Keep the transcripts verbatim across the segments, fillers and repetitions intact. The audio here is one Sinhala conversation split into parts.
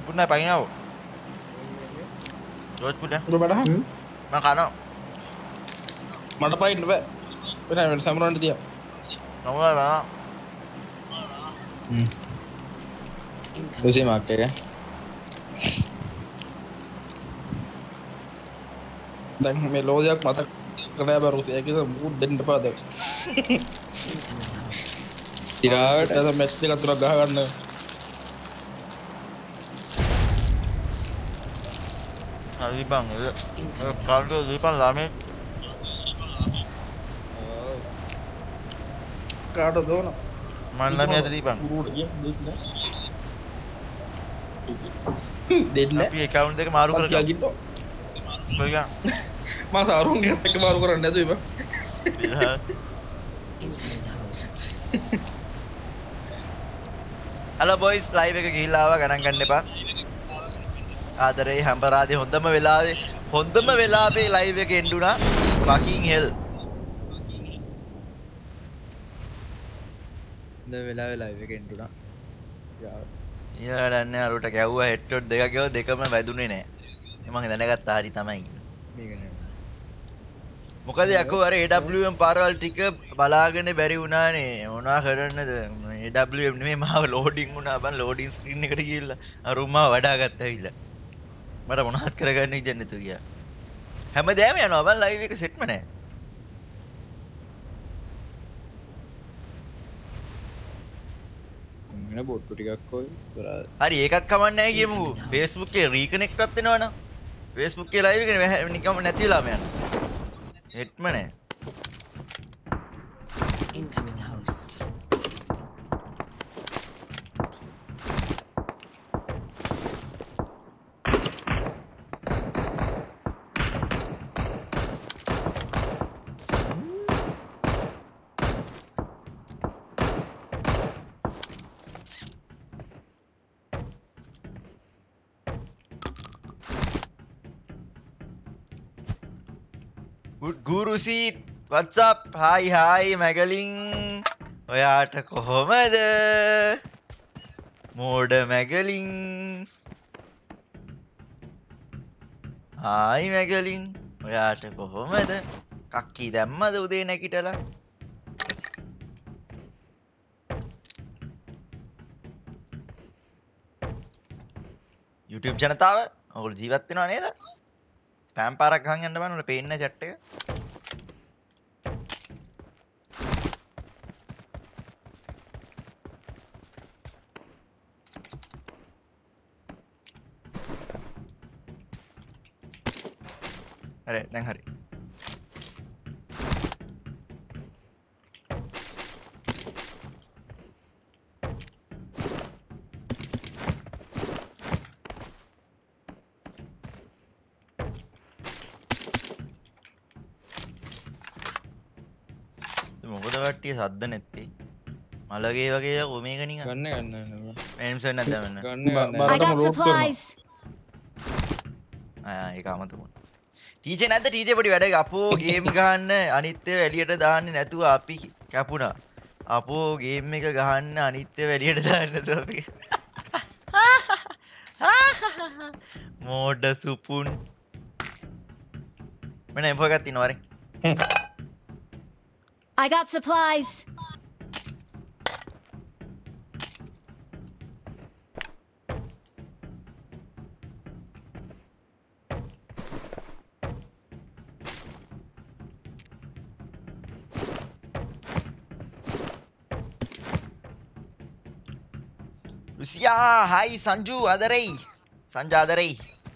පුන්න පයින්ව රෝජ් පුන්න ඔබ බඩහ මම කනවා මට පයින්න බෑ වෙන සමරන්ට තිය නමුලා බා හ්ම් දුසි මාක් එක දැන් මේ ලෝදයක් මතක කරලා බෑ රුසියා කියලා මූඩ් දෙන්න එපා දැන් ඉරාට අද මැච් දෙකක් තුනක් ගහ ගන්න හරි බං ඒ කාල්ඩෝ දීපන් ළමයි කාට දෝන මන් ළමයට දීපන් දෙන්න අපි account එක මාරු කරගමු යකින්න කොයිගා මම සාරුන්ගේ එක මාරු කරන්න නැතුව ඉබ හලෝ බොයිස් ලයිව් එක ගිහිල්ලා ආවා ගණන් ගන්න එපා ආදරේ හැම්පරාදේ හොඳම වෙලාවේ හොඳම වෙලාවේ ලයිව් එක එන්න උනා fucking hell ද වෙලාවේ ලයිව් එක එන්න උනා යා දන්නේ අරුට ගැව්වා හෙඩ්ෂොට් දෙකක් ගැව්වා දෙකම වැදුනේ නෑ මම දැනගත්තා හරි තමයි මේක නෑ මොකද යකෝ අර A W M පාරවල් ටික බලාගෙන බැරි වුණානේ මොනවා කරන්නද A W M නෙමෙයි මාව ලෝඩින් වුණා බන් ලෝඩින් ස්ක්‍රීන් එකට ගිහිල්ලා අර උමාව වඩා ගත්තා ඇවිල්ලා මට මොනවත් කරගන්න ඉතින් නැතු ගියා හැමදාම යනවා බන් ලයිව් එක සෙට්ම නෑ මෙන්න බොට්ටු ටිකක් කොයි හරි ඒකත් කමන්නේ නැහැ කියමුකෝ Facebook එකේ රීකනෙක්ට්වත් වෙනවනම් Facebook එකේ ලයිව් එකනේ නිකම්ම නැති වෙලාම යනවා හෙට්ම නෑ incoming host Guru Seat, what's up? Hi hi Magaling. ඔයාට කොහොමද? මෝඩ Magaling. Hi Magaling. ඔයාට කොහොමද? කක්කි දැම්මද උදේ නැගිටලා? YouTube ජනතාව ඔයගොල්ලෝ ජීවත් වෙනව නේද? ස්පෑම් පාරක් ගහන් යන්න බෑ නේද පේන්නේ chat එක. හරි දැන් හරි. මොකද වට්ටිය සද්ද නැත්තේ මලගේ වගේ යකෝ මේක නිකන් ගන්න ගන්න එම්ස් වෙන්න නැද්ද මෙන්න ගන්න I got supplies ආ ඒක අමතක වුණා ටීචර් නැද්ද ටීචර් පොඩි වැඩ අපෝ ගේම් ගහන්න අනිත් ඒවා එළියට දාන්නේ නැතුව අපි කැපුණා අපෝ ගේම් එක ගහන්න අනිත් ඒවා එළියට දාන්නේ නැතුව අපි මෝඩ සුපුන් මම එම්ෆෝ එකක් තියනවා වරේ I got supplies Lucia, hi Sanju, අදරයි. සංජ අදරයි.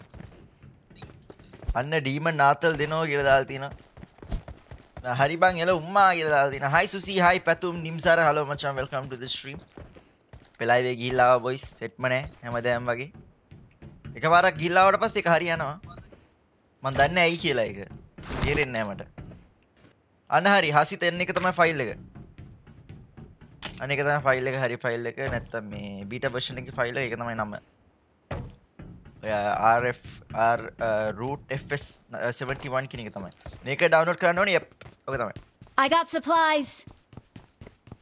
අන්න ඩීමන් නාතල් දෙනවා කියලා දාලා තිනවා. හරි බං එල උම්මා කියලා දාලා තිනවා. hi Susi, hi පැතුම් නිම්සාර hello මචං welcome to the stream. පෙලයිවේ ගිහිල්ලා ආවා boys සෙට්ම නැහැ හැමදාම වගේ. එකපාරක් ගිහිල්ලා ආවට පස්සේ ඒක හරියනවා. මම දන්නේ ඇයි කියලා ඒක. තේරෙන්නේ නැහැ මට. අන්න හරි හසි ten එක තමයි ෆයිල් එක. අනේක තමයි ෆයිල් එක හරි ෆයිල් එක නැත්තම් මේ බීටා version එකේ ෆයිල් එක ඒක තමයි නම. ඔය R F R root F S seventy-one කියන එක තමයි. මේක ඩවුන්ලෝඩ් කරන්න ඕනේ. යප්. ඔක තමයි. I got supplies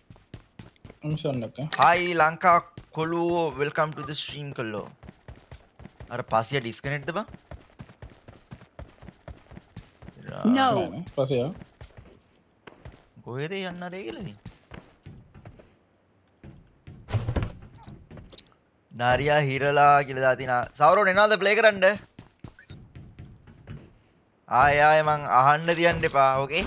ඉන්ෂාල්ලා. Hi Lanka කොළුවෝ welcome to the stream කොල්ලෝ. අර පස්සිය ඩිස්කනෙක්ට්ද බං? No. පස්සේ කොහෙද යන්න රේ කියලා ඉතින්. නාරියා හිරලා කියලා දාලා තිනා. සවරෝන් එනවාද ප්ලේ කරන්න? ආය ආය මං අහන්න තියන්න එපා. ඕකේ.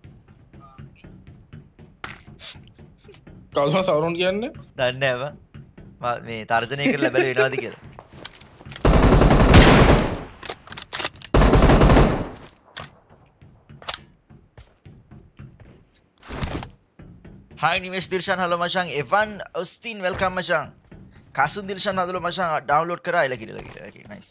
කවුද සවරෝන් කියන්නේ? දන්නේ නැහැ බං. මම මේ තර්ජනය කරලා බැලුවේ එනවාද කියලා. Hi Nimesh Dilshan, hello Machang. Evan Austin, welcome Machang. Kasun Dilshan, hello Machang. Download kara ila kira lagi. Okay, nice.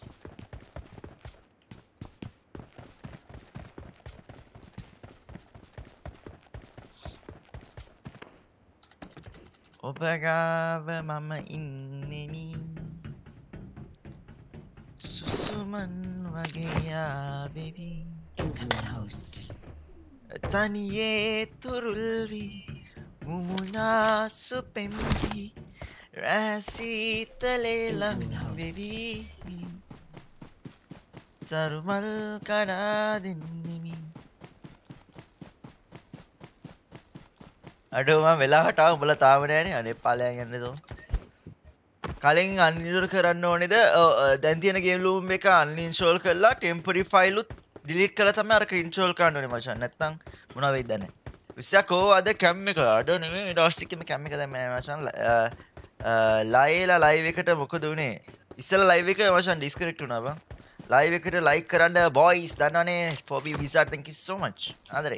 Obagawa mama innemi Susuman wage ya baby. Incoming host. Taniye turulvi Mumuna supemki Rasitalelam baby Tarumal kanadinimi අඩෝ මම වෙලාවට ආව උඹලා තාම නෑනේ අනේ ඵලයන් යන්නේ තෝ කලින් අන්ඉන්ස්ටෝල් කරන්න ඕනේද දැන් තියෙන ගේම් ලූම් එක අන්ඉන්ස්ටෝල් කරලා ටෙම්පරරි ෆයිල් උත් ඩිලීට් කරලා තමයි අරක ඉන්ස්ටෝල් කරන්න ඕනේ මචං නැත්තම් මොනවා වෙයිද නැහැ විශ්සකෝ අද කැම් එක අද නෙමෙයි දවස් ටිකෙම කැම් එක දැම්ම නෑ මචං ලයිලා ලයිව් එකට මොකද උනේ ඉස්සෙල්ලා ලයිව් එක මචං ඩිස්කනෙක්ට් වුණා බං ලයිව් එකට ලයික් කරන්න බොයිස් දන්නවනේ for be wizard thank you so much ආදරේ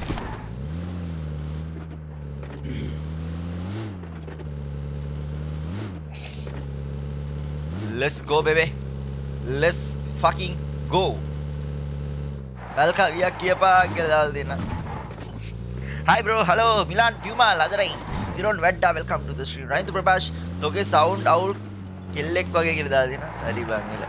let's go baby let's fucking go welcome ya කියපා කියලා දාලා දෙන්න hi bro hello milan puma ladrai ziron wedda welcome to the stream right to prakash toge sound out කෙල්ලෙක් වගේ කියලා දාලා දෙන්න හරි බං එල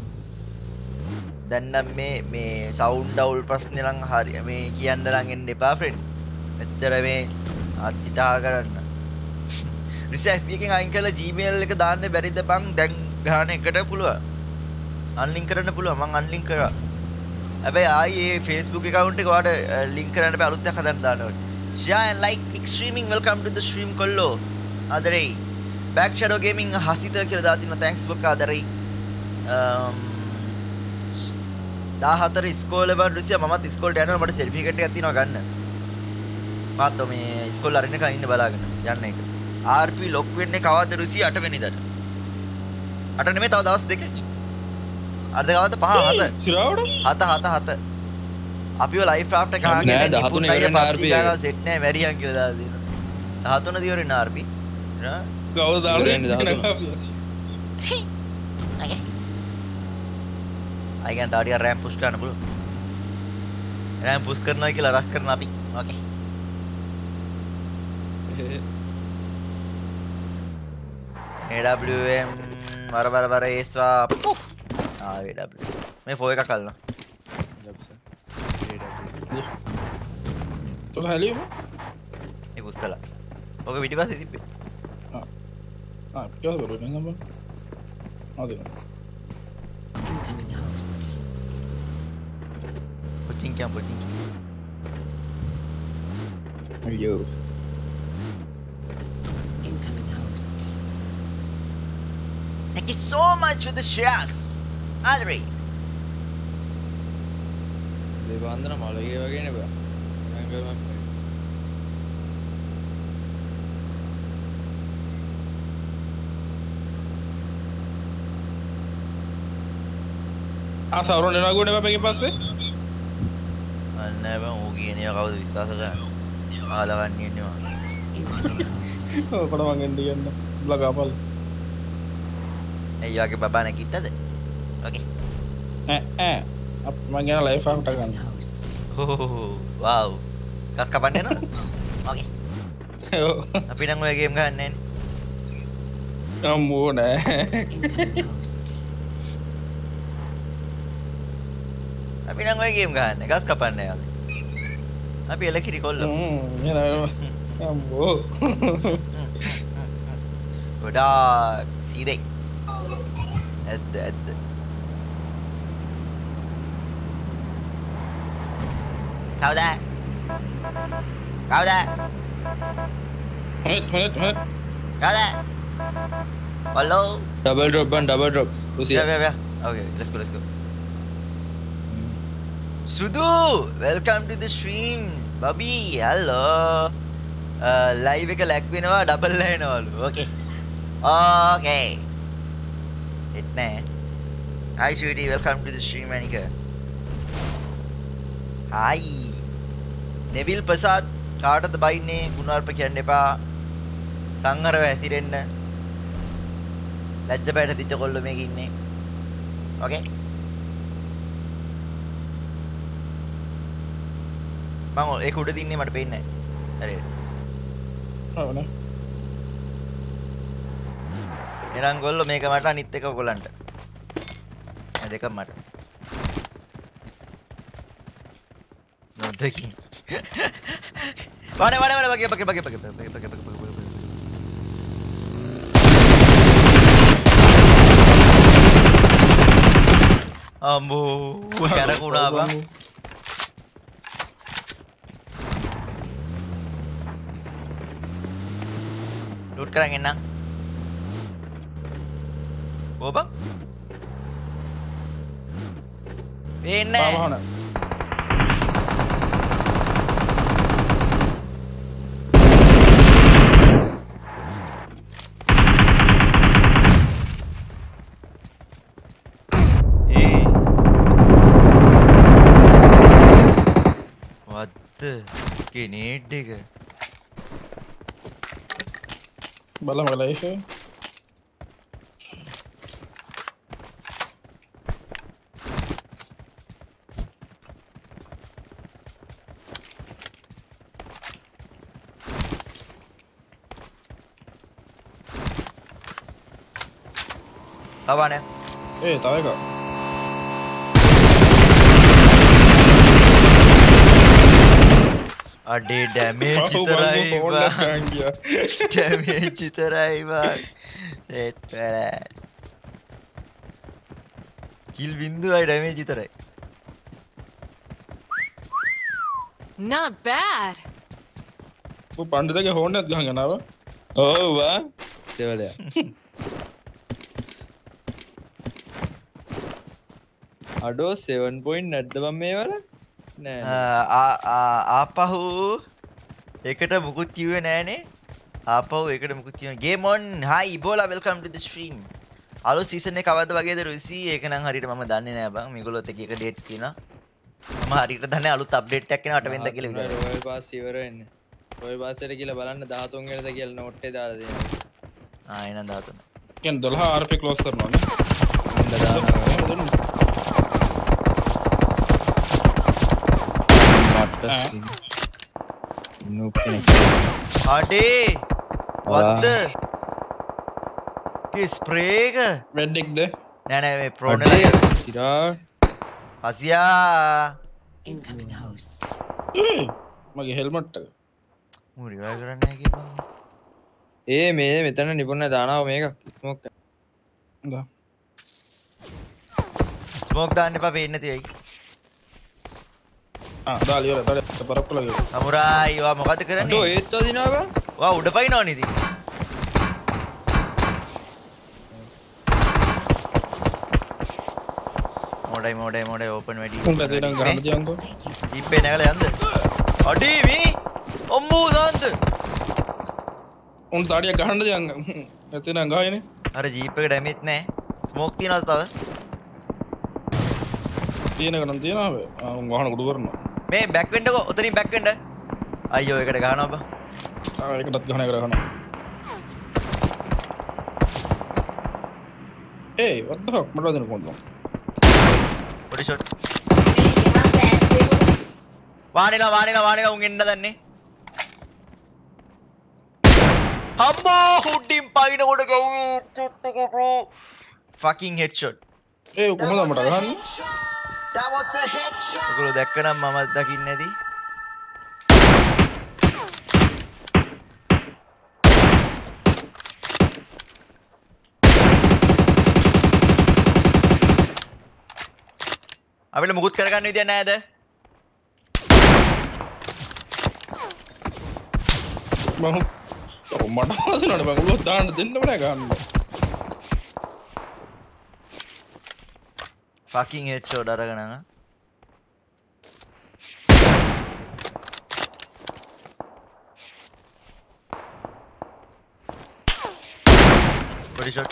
දැන් නම් මේ මේ sound out ප්‍රශ්නේ නම් හරි මේ කියන්න නම් එන්න එපා friend මෙච්චර මේ අත්තිටා කරන්න රිසෙෆ් එකෙන් අයින් කරලා gmail එක දාන්න බැරිද බං දැන් ගාන එකට පුළුවන් අන්ලින්ක් කරන්න පුළුවන් මම අන්ලින්ක් කරා හැබැයි ආයේ Facebook account එක ඔයාලට link කරන්න බෑ අලුත් එකක් හදන්න දාන්න ඕනේ share and like big streaming welcome to the stream කොල්ලෝ ආදරේ back shadow gaming හසිත කියලා දාලා තිනවා thanks බොක්ක ආදරේ um දාහතර ඉස්කෝලේ බන් රුසියා මමත් ඉස්කෝලේට යනවා මට සර්ටිෆිකේට් එකක් තියෙනවා ගන්න මාත් මේ ඉස්කෝලේ අරින්නකන් ඉන්න බලාගෙන යන්න එක R P ලොක් වෙන්නේ කවද්ද රුසියා අට වෙනිදාට අට නෙමෙයි තව දවස් දෙකකින් අර්ධ ගාවත පහ හත සිරාවට හත හත හත අපිව ලයිෆ් ක්‍රාෆ්ට් එක ගහගෙන නෑ, දහතුන ඉවරනේ R P එක. ගාව සෙට් නෑ මැරියන් කියලා දාලා දෙනවා දහතුන දිවරේ R P නා කවුද දාලා ඉවරනේ දහතුන. okay I can තාඩිය රෑම් පුෂ් කරන්න පුළුවන් රෑම් පුෂ් කරනවා කියලා රස් කරන අපි okay A W M වර වර වර ඒස්වා පුෆ් ආ A W මේ ෆෝ එකක් අල්ලනවා තොල හැලියම මේ පුස්තලා ඔක පිටිපස්සේ තිබ්බේ ආ ආ පිටව බරේ නම්බර් ආද Incoming host. පොචින් කියම් පොචින් අයියෝ Incoming host. thank you so much for the shares Adri ඒ වන්දන මලගේ වගේ නේ බා මම ආ සවරෝන් එනවා ගෝනේ මම එකෙන් පස්සේ අන්න බං ඕක කියන ඒවා කවුද විශ්වාස කරන්නේ ආලවන්නේ ඉන්නවා Incoming host. ඔය පොඩ මං එන්න කියන්න බ්ලගාපල් එයාගේ බබා නැගිට්ටද okay ඈ ඈ අප් මං යන ලයිෆ් ආෆ්ට ගන්න Host. oh wow කස් කපන්න යනවා okay අපි නම් ඔය ගේම් ගහන්නේ නැහැ අම්මෝ නෑ Incoming host. අපි නම් ඔය ගේම් ගහන්නේ ගස් කපන්නේ යාළුවා අපි එලකිරි කොල්ලෝ හ්ම් එනවා අම්මෝ ගොඩාක් සීදේ ඇද්ද ඇද්ද කවුද? කවුද? හොනේ හොනේ හොනේ කවුද? Hello? Double drop ban double drop. Lucia. Yeah, yeah, yeah. Okay, let's go, let's go. Sudu, welcome to the stream. Bobby, hello. Uh, live එක ලැක් වෙනවා double වෙනවලු. Okay. Okay. එත් නෑ. Hi sweetie, welcome to the stream Anika. Hi. Neville Prasad කාටද බයින්නේ ගුණාර්ප කියන්න එපා. සංහරව ඇතිරෙන්න. ලැජ්ජ බයට දිච්ච කොල්ල මේක ඉන්නේ. Okay. මම ඒක උඩ දින්නේ මට පේන්නේ නැහැ. හරි. ඔව් නේ. එනං ගොල්ලෝ මේක මට අනිත් එක ඔයගොල්ලන්ට. මේ දෙකම මට. නොදකි. වඩ වඩ වඩ බගේ බගේ බගේ බගේ බගේ බගේ බගේ අම්බෝ කැරකුණා බං. ලූට් කරන් එන්නම්. ඕ බං. පේන්නේ නැහැ. Grenade එක බලමු ලයිෆ් එක අවනේ ඒ තව එකක් අඩේ ඩැමේජ් විතරයි බං ඩැමේජ් විතරයි බං ඒත් වැඩ කිල් බින්දුවයි ඩැමේජ් විතරයි Not bad. ඔය පණ්ඩිතගේ හෝන් එකක් ගහන් යනවා ඔව් වා දෙවලයා අඩෝ seven point නැද්ද බම් මේ වල නෑ ආපහු එකට මුකුත් කිව්වේ නෑනේ ආපහු එකට මුකුත් කිව්වේ ගේම් ඔන් හයි ඉබෝලා වෙල්කම් ටු ද ස්ට්‍රීම් අලුත් සීසන් එක කවද්ද වගේද රුසි ඒක නම් හරියට මම දන්නේ නෑ බං මේගොල්ලොත් එක එක ඩේට් කියනවා මම හරියට දන්නේ අලුත් අප්ඩේට් එකක් එනවා අට වෙනිදා කියලා විතරයි රොයල් පාස් ඉවර වෙන්නේ රොයල් පාස් එකට කියලා බලන්න දහතුන් වෙනිදා කියලා නෝට් එක දාලා දෙනවා ආ එහෙනම් දහතුන් කියන්නේ twelve R P ක්ලෝස් කරනවා නේ හොඳ දානවා අඩේ වත්ද කී ස්ප්‍රේ එක රෙඩ් එකද නෑ නෑ මේ ප්‍රෝනලා ඉරා අසියා Incoming host. මගේ හෙල්මට් එක මු රිවයිව් කරන්න කියපන් ඒ මේ මෙතන නිපුණ දානවා මේක ස්මෝක් හොඳා ස්මෝක් දාන්න එපා පේන්නේ නැති වෙයි ආ දාලා ඉවරයි දාලා පරක්කු ලගේ සමුරායි වා මොකද කරන්නේ අඩෝ ඒත් වදිනවා බං වා උඩ පයින්නවනේ ඉතින් මොඩයි මොඩයි මොඩයි ඕපන් වැඩි උන්ට දෙන්න ගහන්න තියන්කෝ ඉප්පේ නැගලා යන්න අඩේ මේ ඔම්බෝ දාන්ත උන් තාඩිය ගහන්න තියන් එතන ගහයිනේ අර ජීප් එක ඩැමේජ් නැහැ ස්මෝක් තියනවද තව තියෙන ගණන් තියනවා බෑ ආ උන් ගහන කුඩු කරනවා මේ බැක් වෙන්නකෝ ඔතනින් බැක් වෙන්න අයියෝ එකට ගහනවා බා ආ ඒකටත් ගහන එක ගහනවා ඒ what the fuck මට දෙන්න කොහොමද බොඩි ෂොට් වානිලා වානිලා වානිලා උන් එන්න දන්නේ අම්මෝ හුඩින් පයින් කොට ගව් fucking headshot ඒ කොහොමද මට ගහන්නේ that was a headshot ඔයගොල්ලෝ දැක්කනම් මම දකින්නේ නැති අපිට මුකුත් කරගන්න විදියක් නැහැද මම මට හසුනට බං උලුව දාන්න දෙන්නම නෑ ගන්න. fucking headshot අරගෙන ආ. body shot.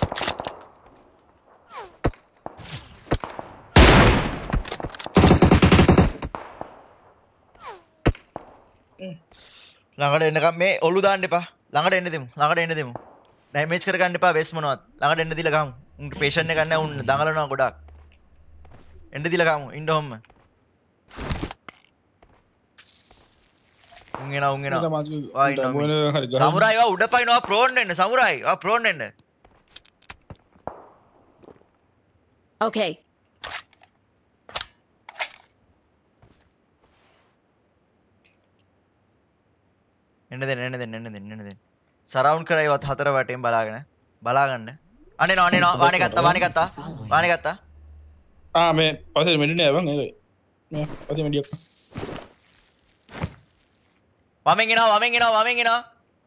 ළඟට එන්නකම් මේ ඔලු දාන්න එපා. ළඟට එන්න දෙමු. ළඟට එන්න දෙමු. ඩැමේජ් කරගන්න එපා වෙස් මොනවත්. ළඟට එන්න දීලා ගමු. උන්ට පේෂන් එක ගන්න උන් දඟලනවා ගොඩක්. එන්න දීලා ගමු. ඉන්න ඔම්ම. උන් එනවා උන් එනවා. ආ ඉන්නවා. සමුරායි වා උඩ පයින්නවා ප්‍රෝන් වෙන්න. සමුරායි වා ප්‍රෝන් වෙන්න. Okay. එන්න දෙන්න එන්න දෙන්න එන්න දෙන්න එන්න දෙන්න. සරවුන්ඩ් කරයිවත් හතර වටේම බලාගෙන බලාගන්න. අනේ නෝ අනේ නෝ වානේ ගත්තා වානේ ගත්තා වානේ ගත්තා. ආ මේ පස්සේ මෙඩි නෑ බං ඒක. මේ පස්සේ මෙඩියක්. වමෙන් එනවා වමෙන් එනවා වමෙන් එනවා.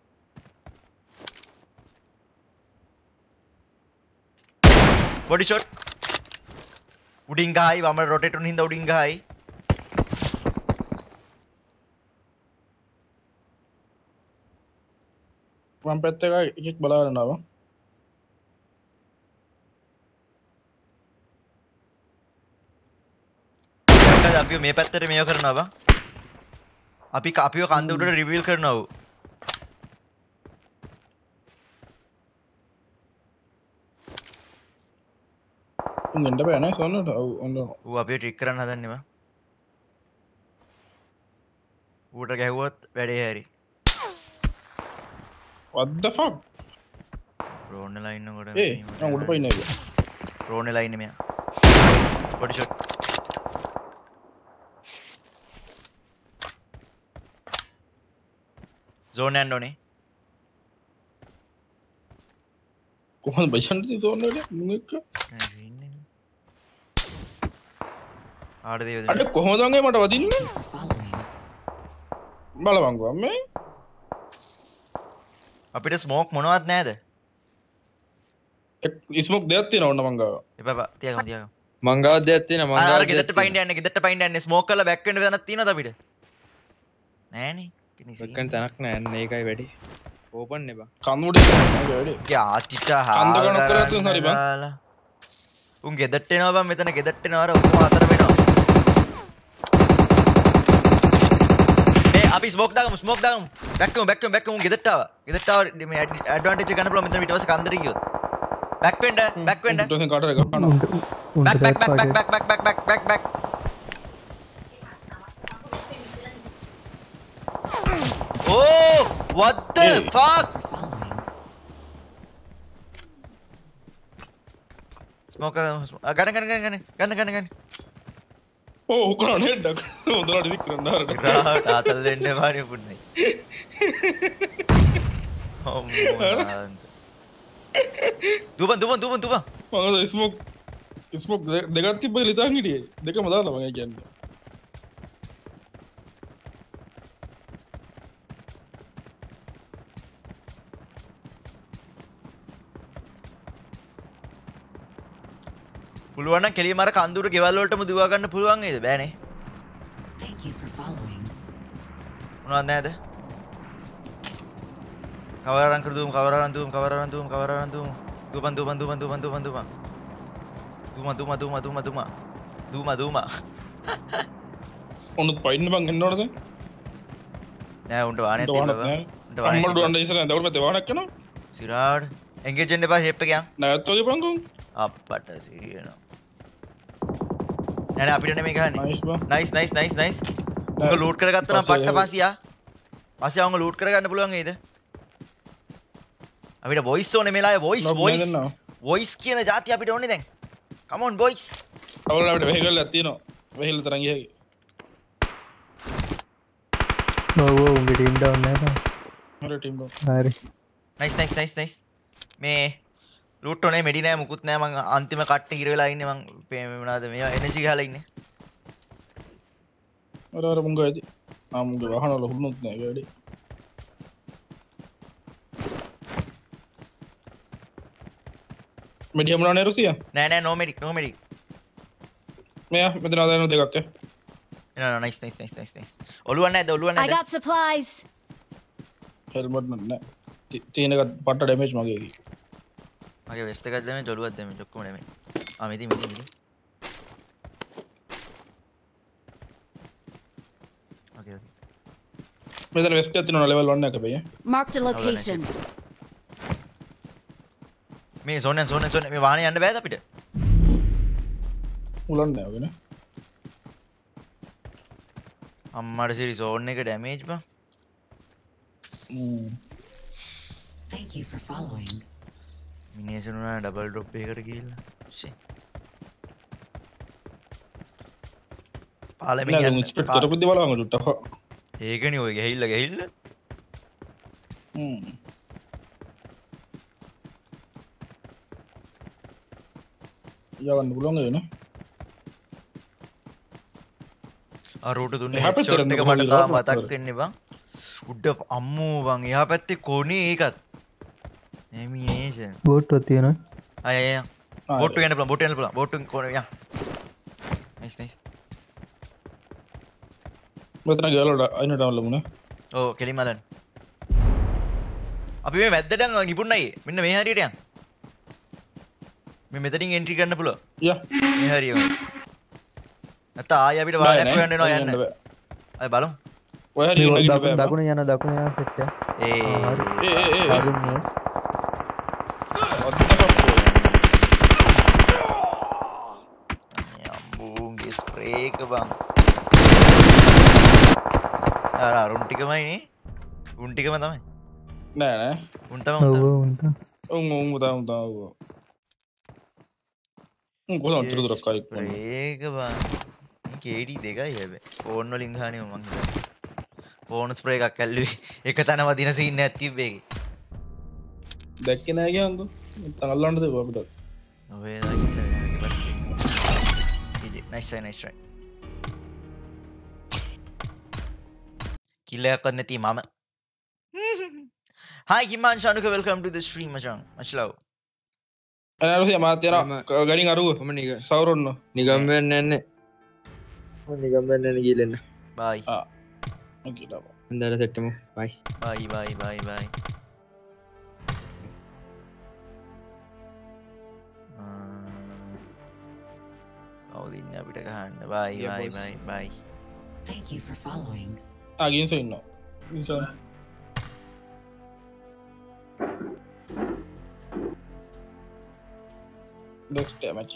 Body shot. උඩින් ගහයි වම රොටේට් වුන හින්දා උඩින් ගහයි. වම් පැත්ත එක එකෙක් බලාගෙන ආවා. දැන් අපි මේ පැත්තට මේව කරනවා බං. අපි අපිව කන්ද උඩට රිවීල් කරනවා. උන් එන්න බෑ නේ සොන්නට. ඔව් ඔන්න. ඌ අපිව ට්‍රික් කරන්න හදන්නේ බං. ඌට ගැහුවොත් වැඩේ හැරි. What the fuck? රෝන් එලා ඉන්නකොට ඒ මම උඩ පයින් නෑ. රෝන් එලා ඉන්නේ මෙයා. Body shot. zone යන්න ඕනේ. කොහොමද බයිෂන්ටි සෝන් වල මුන් එක්ක? ඉන්නේ. ආඩ දේවද. අර කොහොමද වගේ මට වදින්නේ? බලවංගෝ මේ. අපිට ස්මෝක් මොනවත් නැද? ස්මෝක් දෙයක් තියෙනවා ඔන්න මං ගාව. එපා තියාගමු තියාගමු. මං ගාව දෙයක් තියෙනවා මං ගාව. අර ගෙදරට පයින් යන්නේ ගෙදරට පයින් යන්නේ ස්මෝක් කරලා බැක් වෙන්න තැනක් තියෙනවද අපිට? නෑනේ. බැක්කන් තැනක් නෑ අන්න ඒකයි වැඩි. ඕපන් නේ බං. කන්දුඩේ වැඩි. යාචිට කන්ද ගණන් කරලා තියෙන හරි බං. උන් ගෙදරට එනවා බං මෙතන ගෙදරට එනවා අර ඔක්කොම අතර වෙනවා. ඒ අපි ස්මෝක් දාගමු ස්මෝක් දාගමු. බැක් වෙමු බැක් වෙමු බැක් වෙමු ගෙදරට ආවා. ගෙදරට ආවා මේ ඇඩ්වාන්ටේජ් එක ගන්න පුළුවන් මෙතන ඊට පස්සේ කන්දට ගියොත්. බැක් වෙන්න බැක් වෙන්න. ඊට පස්සේ කාටද ගන්නවා. Back back back back back back back back back. Oh, what the fuck? Smoke ගන්න ගන්න ගන්න ගන්න ගන්න ගන්න. ඕ උකරන හෙඩ්ඩක්. හොඳට වික් කරන්න හරි. රාට ආතල් දෙන්න එපානේ පුන්නයි. අම්මෝ. දුබන් දුබන් දුබන් දුබන්. මම ස්මෝක් ස්මෝක් දෙකක් තිබ්බ ඉතින් හිටියේ. දෙකම දාලා මම කියන්නේ. පුළුවන් නම් කෙලියම අර කන්දුර ගෙවල් වලටම දුවා ගන්න පුළුවන් නේද? බෑනේ. Thank you for following. මොනවද නැද? කවරරන් කර දුම් කවරරන් දුම් කවරරන් දුම් කවරරන් දුම් දුබන් දුබන් දුබන් දුබන් දුබන් දුබන් දුම දුම දුම දුම දුම දුම දුම උනුත් පයින්න බං එන්න ඕනද? නෑ උන්ට වාහනේ තිබ්බා. උන්ට වාහනේ අම්මඩ වණ්ඩ ඉස්සරහ දවල් පැත්තේ වාහනක් යනවා. සිරාඩ් එන්ගේජ් වෙන්න එපා ෂේප් එක යන්. නැවත් වගේ බං කොන්. අප්පට සිරියනවා. නෑ නෑ අපිට නෙමෙයි ගහන්නේ. නයිස් බං. Nice nice nice nice. උඹ ලූට් කරගත්තා නම් පට්ට පාසියා. පාසියා උඹ ලූට් කරගන්න පුළුවන් නේද? අපිට වොයිස් ඕනේ මේලාවේ වොයිස් වොයිස් වොයිස් කියන જાතිය අපිට ඕනේ දැන්. come on boys. අවුල අපිට වෙහිකල් එකක් තියෙනවා. වෙහිකල් තරම් ගියයි. ඔව් ඔව් උඹේ ටීම් ඩවුන් නෑ බං. හරි ටීම් ඩවුන්. හරි. Nice nice nice nice. මේ ලූට් ඕනේ මෙඩි නෑ මුකුත් නෑ මං අන්තිම කට්ට ඉර වෙලා ඉන්නේ මං මොනවාද මේ එනර්ජි ගහලා ඉන්නේ. අර අර මුංගා ඇති. ආ මුංගා වහන වල හුන්නොත් නෑ වැඩි. මෙඩියම් නානේ රුසියා නෑ නෑ නොමෙඩික් නොමෙඩික් මෙයා මෙතන ආදාන දෙකක් ඈ නෑ nice nice nice nice nice ඔළුව නැද්ද ඔළුව I නැද්ද got supplies. හෙල්මට් නෑ තියෙන එක පට්ට ඩැමේජ් මගේ එකේ මගේ වෙස්ට් එකක් දැමෙ ඔළුවක් දැමෙ ඔක්කොම දැමෙ ආ මෙදි මෙදි මෙදි ඕකේ ඕකේ මෙතන වෙස්ට් එකක් තියෙනවා ලෙවල් one එක බයි Marked a location. මේ සෝනෙන් සෝනෙන් සෝනෙන් මේ වාහනේ යන්න බෑද අපිට උලන් නෑ ඔගෙන අම්මඩ සිරි සෝන් එක ඩැමේජ් බං Thank you for following. මිනිහසුන උනා ඩබල් ඩ්‍රොප් එකකට ගිහිල්ලා ෂේ පාලෙමින් නෑ යන්න ඉන්ස්පෙක්ට් කරපු දේවල් වංග චුට්ටක් ඒකනේ ඔය ගහිල්ලා ගහිල්ලා හ්ම් යවන්න පුළුවන් ඒ නේ ආ රූට දුන්නේ එහා පැත්තට හෙඩ්ෂොට් එක යන්න මට තාම කොහොමද මතක් රෝට වෙන්නේ බං උඩ අම්මෝ බං එහා පැත්තේ කොනේ ඒකත් එමිනේෂන් බෝට්ටුවක් තියෙනවා අය අය බෝට්ටු යන්න පුළුවන් බෝට්ටු යන්න පුළුවන් බෝට්ටු කොනේ යන් නයිස් නයිස් මෙතන ගාලා අයින ඩවුන් ලගුණා ඕ කෙලිමලන් අපි මේ මැද්දට නිපුණයි මෙන්න මේ හරියට යන් මේ මෙතනින් එන්ට්‍රි කරන්න පුළුවන් යා මේ හරිය නැත්නම් ආයෙ අපිට වාහනයක් හොයන්න වෙනවා යන්න අය බලමු ඔය හරිය මේ නගින්න දකුණ බෑ දකුණ යන දකුණ යන සෙට් එක ඒ ඒ ඒ ඒ අරුන් නේ අම්බුන්ගේ ස්ප්‍රේ එක බං අර අරුන් ටිකමයි නේ උන් ටිකම තමයි නෑ නෑ උන් තමයි උන් ඔව් තමයි උන්ට උන් උන් උදා උදා උන් කොහොමද අතර දුරක් කායි ස්ප්‍රේ එක බං කේඩි දෙකයි හැබැයි ෆෝන් වලින් ගහන්නේ මං හිතන්නේ ෆෝන් ස්ප්‍රේ එකක් ඇල්ලුවේ එක තැන වදින සීන් එකක් තිබ්බේ ඒකේ දැක්කේ නෑ කියන්කෝ නැත්නම් අල්ලන්න දෙපුවා අපිට ඔය දාන්න ඊට පස්සේ ඉතින් නයිස් නයිස් නයිස් රයිට් කිල්ල එකක්වත් නැති මම Hi Kiman Shanuka, welcome to the stream මචං much love අනේ රුසියා මාත් යනවා ගණින් අරුව කොහොම නික සවරොන්න නිකම් වෙන්නේ නැහැ මම නිකම් වෙන්නේ නැහැ කියලා එන්න bye ආ ඕකේ ඩබ හොඳට සෙට් වෙමු bye bye bye bye bye කවුද ඉන්නේ අපිට ගහන්න bye Yeah, bye boss. bye bye Thank you for following. ආ ගින්ස ඉන්නවා ගින්ස next damage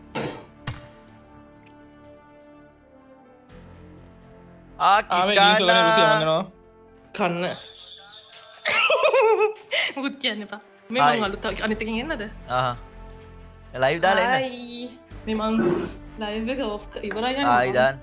ආ ආ මේ ගින්ස ගන්නේ රුසියා කිටානා මංගනවා කන්න මුකුත් කියන්න එපා මේ Hi. මං අලුත් අනිතකින් එන්නද ආ ලයිව් දාලා එන්න Hi. මේ මං ලයිව් එක ඔෆ් ඉවරයි යන්නේ. ආයි දාන්න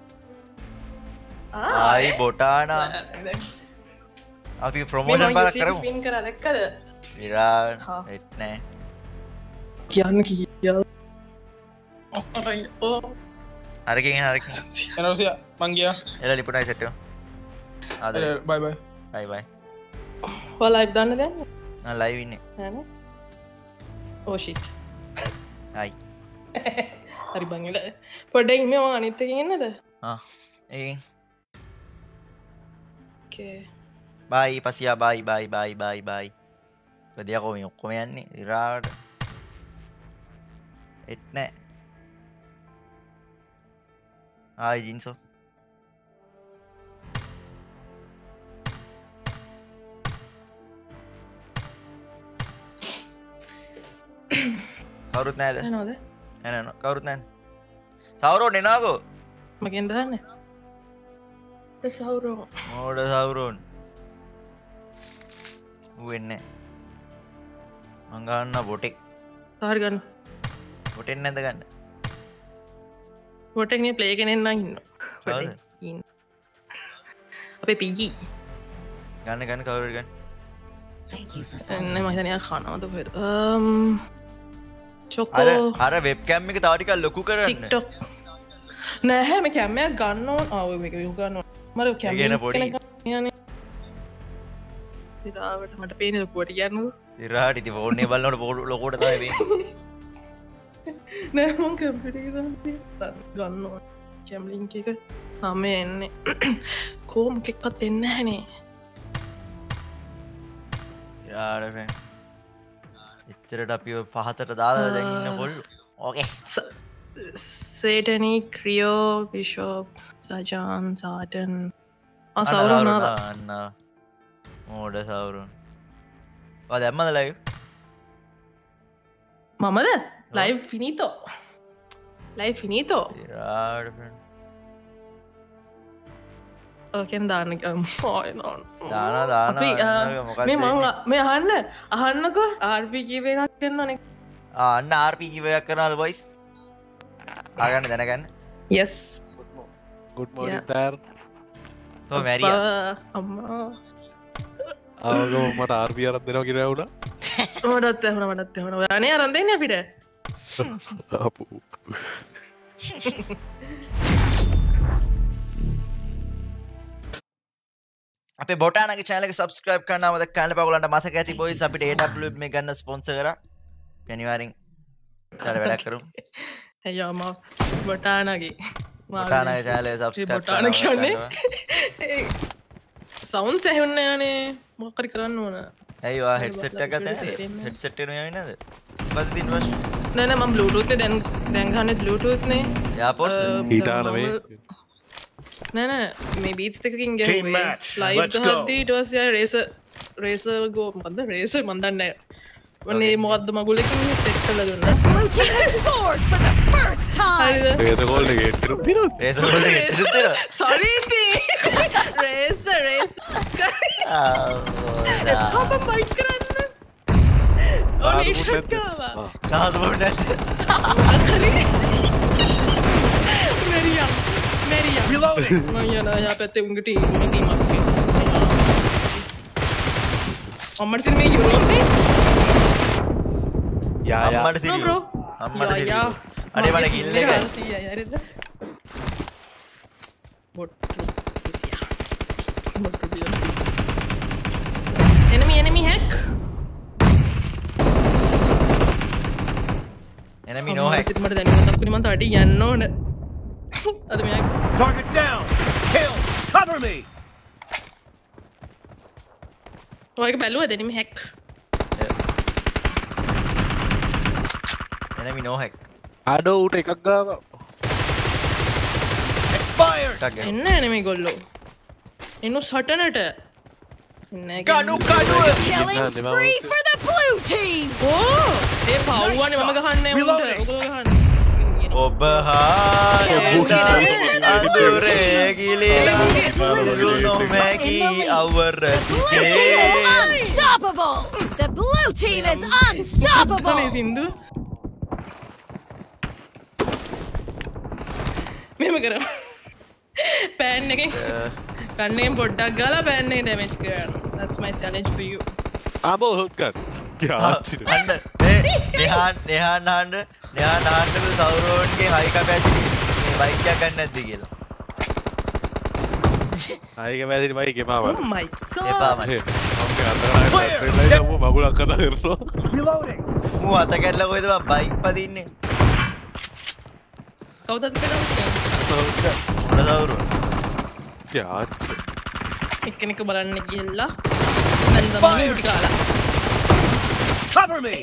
ආ, ආයි බොටානා මේ අපි මං ප්‍රොමෝෂන් පාරක් YouTube කරමු spin කරා දැක්කද විරාල් හා. එත් නෑ කියන්න කියා ඔප්පරයි ඕ හරකින් හරකින් එන රුසියා මං ගියා එල ලිපුටයි සෙට්ටෝ ආදරේ බයි බයි බයි බයි ඔයා ලයිව් දාන්න දැන් ආ ලයිව් ඉන්නේ නෑනේ ඕ ෂිට් හයි හරි බං එල පොඩ්ඩක් මේ මං අනිත් එකකින් එන්නද ආ ඒ ඕකේ බයි පසියා බයි බයි බයි බයි බයි දෙයක් ඔය ඔක්කොම යන්නේ විරාට එත් නෑ ආයි ජින්සෝ කවුරුත් නෑද යනවද එන එන කවුරුත් නෑ සවරෝ නෙනාගෝ මගෙන් දාන්නේ සවුරෝ මෝඩ සවුරෝන් ඌ එන්නේ මං ගන්න බොටෙක් හරි ගන්න බොටෙන් නැද ගන්න පොටෙක් නේ ප්ලේ කෙනෙක් නම් ඉන්නවා කවුද? පොඩ්ඩක් ඉන්න අපේ පීජී ගන්න ගන්න කවුරු ගන්න Thank you for එන්න following. මම හිතන්නේ ආ කනවද කොහෙද අම් අර චොකෝ අර වෙබ් කැම් එක තව ටිකක් ලොකු කරන්න ටික්ටොක් නැහැ මේ කැමයක් ගන්න ඕන ආ ඔය මේක විහු ගන්න ඕන මර ඒ කියන පොඩි. කැමයක් ඉතින් මට පේන ලොකුවට කියන්නකෝ ඉරාට ඉතින් ෆෝන් එක බලනකොට පොඩු ලොකුවට තමයි වෙන්නේ නෑ මං කැම්පිට ගන්න කැම්ලිංක එක හම එන්නේ කෝම කෙක්කත් එන්න හැනේ යාරෙන් එච්චරට අපි පහතට දාලා දැන් ඉන්න පොල් ඕකේ සේටනී ක්‍රියෝ විශෝප් සජාන් සාටන් අන්න අසවරුණාව අන්න මෝඩ සවරුන් ඔය දැම්මද ලයිව් මමද ලයිව් ෆිනිතෝ ලයි ෆිනිතෝ යාරෙන් ඕකෙන් දාන්න හෝයනොන් දාන දාන මොකක්ද මේ මං මේ අහන්න අහන්නකෝ ආර්පි කීවේ එකක් දෙන්නනේ අන්න ආර්පී කිවයක් කරනවලු බොයිස් ආගන්න දැනගන්න යස් good morning තෑර් තෝ මැරියා අම්මා ආවගම මට ආර්පී අරන් දෙනවා කියලා වුණා මටත් ඇහුණා මටත් ඇහුණා ඔයානේ අරන් දෙන්නේ අපිට අපෝ අපේ බොටානගේ channel එක subscribe කරන්න මතක කරන්න එපා. ඔයගලන්ට මතක ඇති boys අපිට A W මේ ගන්න sponsor කරා. අනිවාර්යෙන් ඊට වැඩක් කරමු. අයියෝ මම බොටානගේ බොටානගේ channel එක subscribe බොටාන කියන්නේ sounds ඇහුන්නේ යන්නේ මොකක් හරි කරන්න ඕන. ඇයි ඔයා headset එක ගත්තේ නැද්ද? headset එක නෙවෙයි නේද? බස් දින වශ. නෑ නෑ මම bluetooth එක දැන් දැන් ගන්නේ bluetooth නේ. යාපොස් ඊටාන මේ නෑ නෑ මේ beats එකකින් ගෙවුවේ live ගහද්දී ඊට පස්සේ ආ racer racer go මොකද්ද racer මන් දන්නේ නෑ මන්නේ මොකද්ද මගුලකින් set කරලා දුන්නා Blue team has scored for the first time. හරිද ඒක ගෝල් එකේ ඉතින් දිනවා racer වල ඉතිරිද? sorry ඉතින් racer racer අප බයික් කරන්න ඕනේ ඉස්සක්කවා කාද බොන්න නැද්ද? මෙරියා මෙරියා Reloading. මම යනවා යා පැත්තේ උන්ගේ ටීම් උන්ගේ ටීම් අපේ අම්මට තින් මේ යුරෝපේ යා යා අම්මට බ්‍රෝ සිරියෝ. අම්මට සිරියෝ. අනේ මට කිල් එක. හරිද bot enemy enemy hack enemy no hack. මට දැනෙන්න තක්කුනි මන්ට අඩි යන්න ඕන අද මෙයා Target down. Kill. Cover me. ඔයක බැලුවද enemy hack enemy no hack. අඩෝ උට එකක් ගාවා Expired. ටක් ගන්න. එන්න enemy ගොල්ලෝ එනු සටනට කඩු කඩු. Killing spree for the blue team. ඕ ඒ පව්වනේ මම ගහන්නේ උන්ට Reloading. ඔයගොල්ලෝ ගහන්නේ ඔබ හාට අඳුරේ ගිලිලා දුනු මැකි අවර Blue team is unstoppable. The blue team is unstoppable. මේ සින්දු මෙහෙම කරමු පෑන් එකෙන් කන්නේන් පොඩ්ඩක් ගාලා පෑන් එක ඩැමේජ් කරනවා that's my challenge for you ආබෝ හොත් ගන්න යාත්‍රි අන්න මේ නිහාන් නිහාන් හන්ද නිහාන් හන්ද සෞරෝන්ගේ හයි කැපැසිටි මේ බයික් එකක් ගන්න නැද්ද කියලා. ආයික මැදිරි බයි ගෙමාව oh my god එපා මට. ඔක්කේ අතර ට්‍රේලර් එක මගුලක් කතා කරනවා Reloading. මූ අත කැඩලා කොහෙද මම බයික් පදින්නේ? කවුදත් කරන්නේ මොන සෞරෝ? යාත්‍රි එක්කෙනෙක් බලන්න ගිහලා දැන් තමයි උටි කාලා Cover me.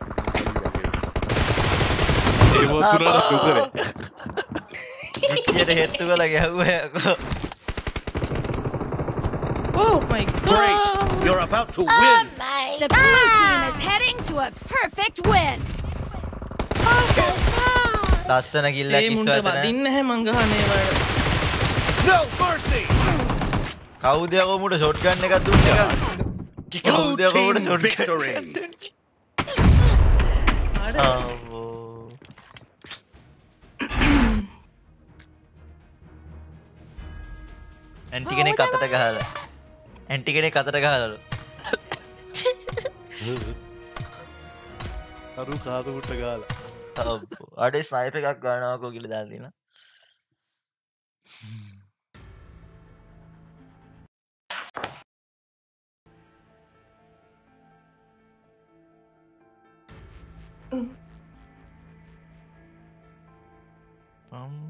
ඒ වතුරට දුකනේ පිටියට හෙත්තු කරලා ගැහුවා යකෝ. oh my Great. god You're about to win. The blue team is heading to a perfect win. ලස්සන කිල්ලක් ඒ මුන්ට ඉස්සුවද නැහැ. වදින්න නැහැ මං ගහන්නේ වල No mercy. කවුද යකෝ මුට ෂොට්ගන් එකක් දුන්නේ එකක්? Blue කවුද යකෝ මුට team ෂොට්ගන් victory. එකක් දුන්නේ? ආඩ ආවෝ. ඇන්ටි කෙනෙක් අතට ගහලා. ඇන්ටි කෙනෙක් අතට ගහලාලු. අරු කාද උට ගාලා අబ్బෝ. අඩේ ස්නයිපර් එකක් ගන්නවකෝ කියලා දාලා දිනා.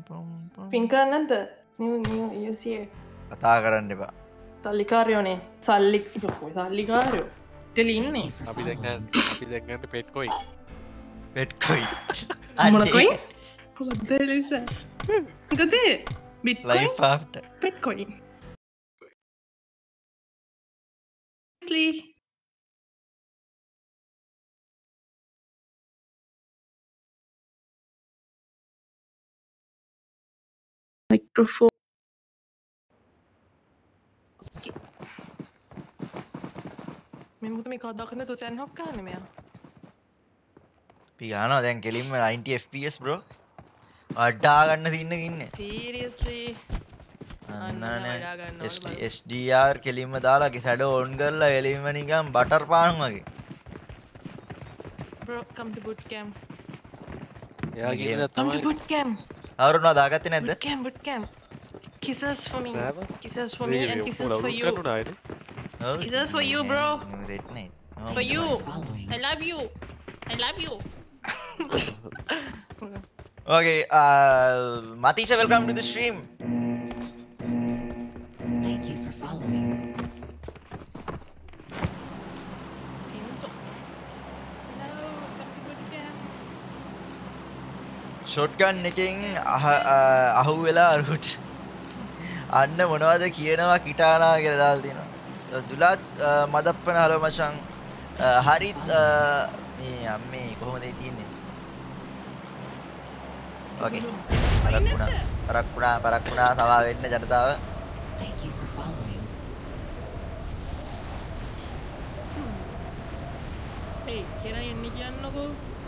පින් කරන්න නැද්ද? නියු නියු යුසියේ කතා කරන්න එපා. සල්ලිකාරයෝනේ. සල්ලි කොයි සල්ලිකාරයෝ? ඉතල ඉන්නේ. අපි දැන් අපි දැන් ගන්න පෙට් කොයි. පෙට් කොයි. මොන කොයි? කොහොමද එලිසා? මොකද? Bitcoin. Life after. Bitcoin. Sleep. Microphone. Okay. मैं मुझे में कहा दाखने तो चैन हॉक कहाँ है मैं? අපි ගන්නවා දැන් කෙලින්ම ninety F P S bro. අඩා ගන්න තින්න ඉන්නේ. Seriously. අන්නනේ S D R කෙලින්ම දාලා ෂැඩෝ ඔන් කරලා එළින්ම නිකන් බටර් පාන් වගේ. Bro, come to boot camp. යා ගිහින් Come to තමයි boot camp. අවරුණා දාගත්තේ නැද්ද? Boot camp, boot camp. Kisses for me. Never. Kisses for me and kisses for you. කරුණා ඉතින් ඔව්. Kisses for you, bro. දෙන්නේ. For you. I love you. I love you. Okay, uh Matisha, welcome to the stream. Thank you for following. shotgun එකෙන් අහු වෙලා අරුට අන්න මොනවද කියනවා කිටානා කියලා දාලා තියෙනවා. දුලාත් මදප්පන හලෝ මචං. හරිත් මේ අම්මේ කොහොමද ඒ තියෙන්නේ? Okay. පරක් වුණා. පරක් වුණා පරක් වුණා සමා වෙන්න ජනතාව. Thank you for following. Hey, can I එන්න කියන්නකෝ?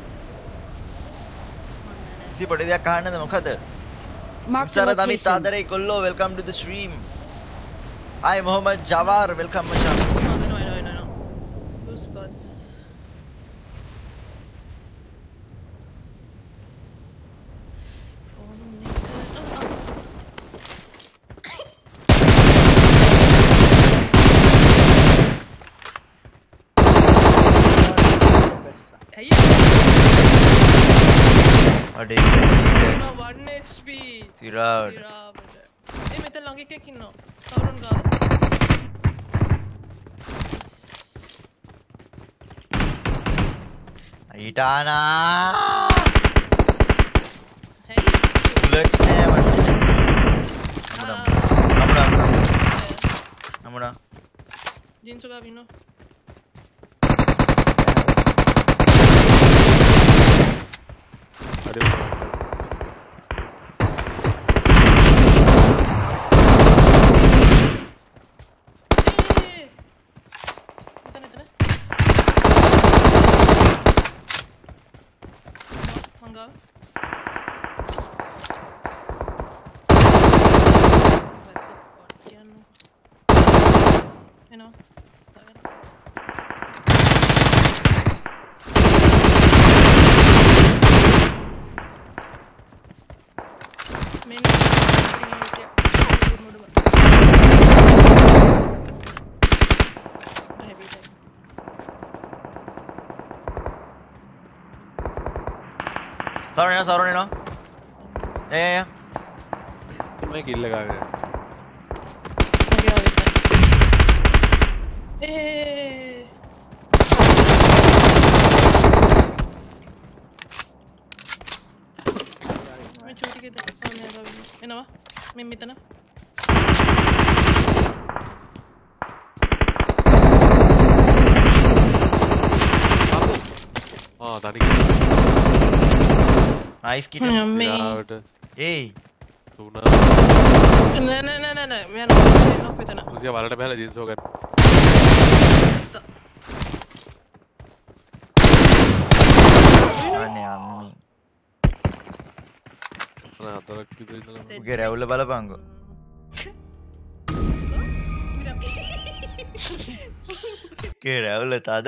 ඉසි පොඩි දෙයක් අහන්නද මොකද? Mark the සර තමි location. තාදරේ කොල්ලෝ welcome to the stream. Hi Mohammad Jawar, welcome මචං. No, no, no, no, no. Those gods. Hey, අඩේ no, one H P. සිරාවට සිරාවට. ඒ මෙතන ළඟ එකෙක් ඉන්නවා. කවුරුන් ගාව? ඊටානා Hey. බුලට් නෑ මට. නමුනා නමුනා ජින්සු ගාව ඉන්නවා. අඩේ එතන එතන. මංගා. Let's support again. You know. සරණ සරණ නෝ ඒ මේ කිල්ල ගාගෙන Eh. मैं छोटी के तरफ आने वाला हूँ है ना मैं मितना ආ දණි nice kit मैं ඊට ඒ තුන नहीं नहीं नहीं नहीं नहीं मैं ना मितना කුසිය වලට බහලා ජීන්සෝ ගන්න අනේ අම්මේ අර හතරක් විතර ඉඳලා උගේ රැවුල බලපංගෝ ගේ රැවුල තද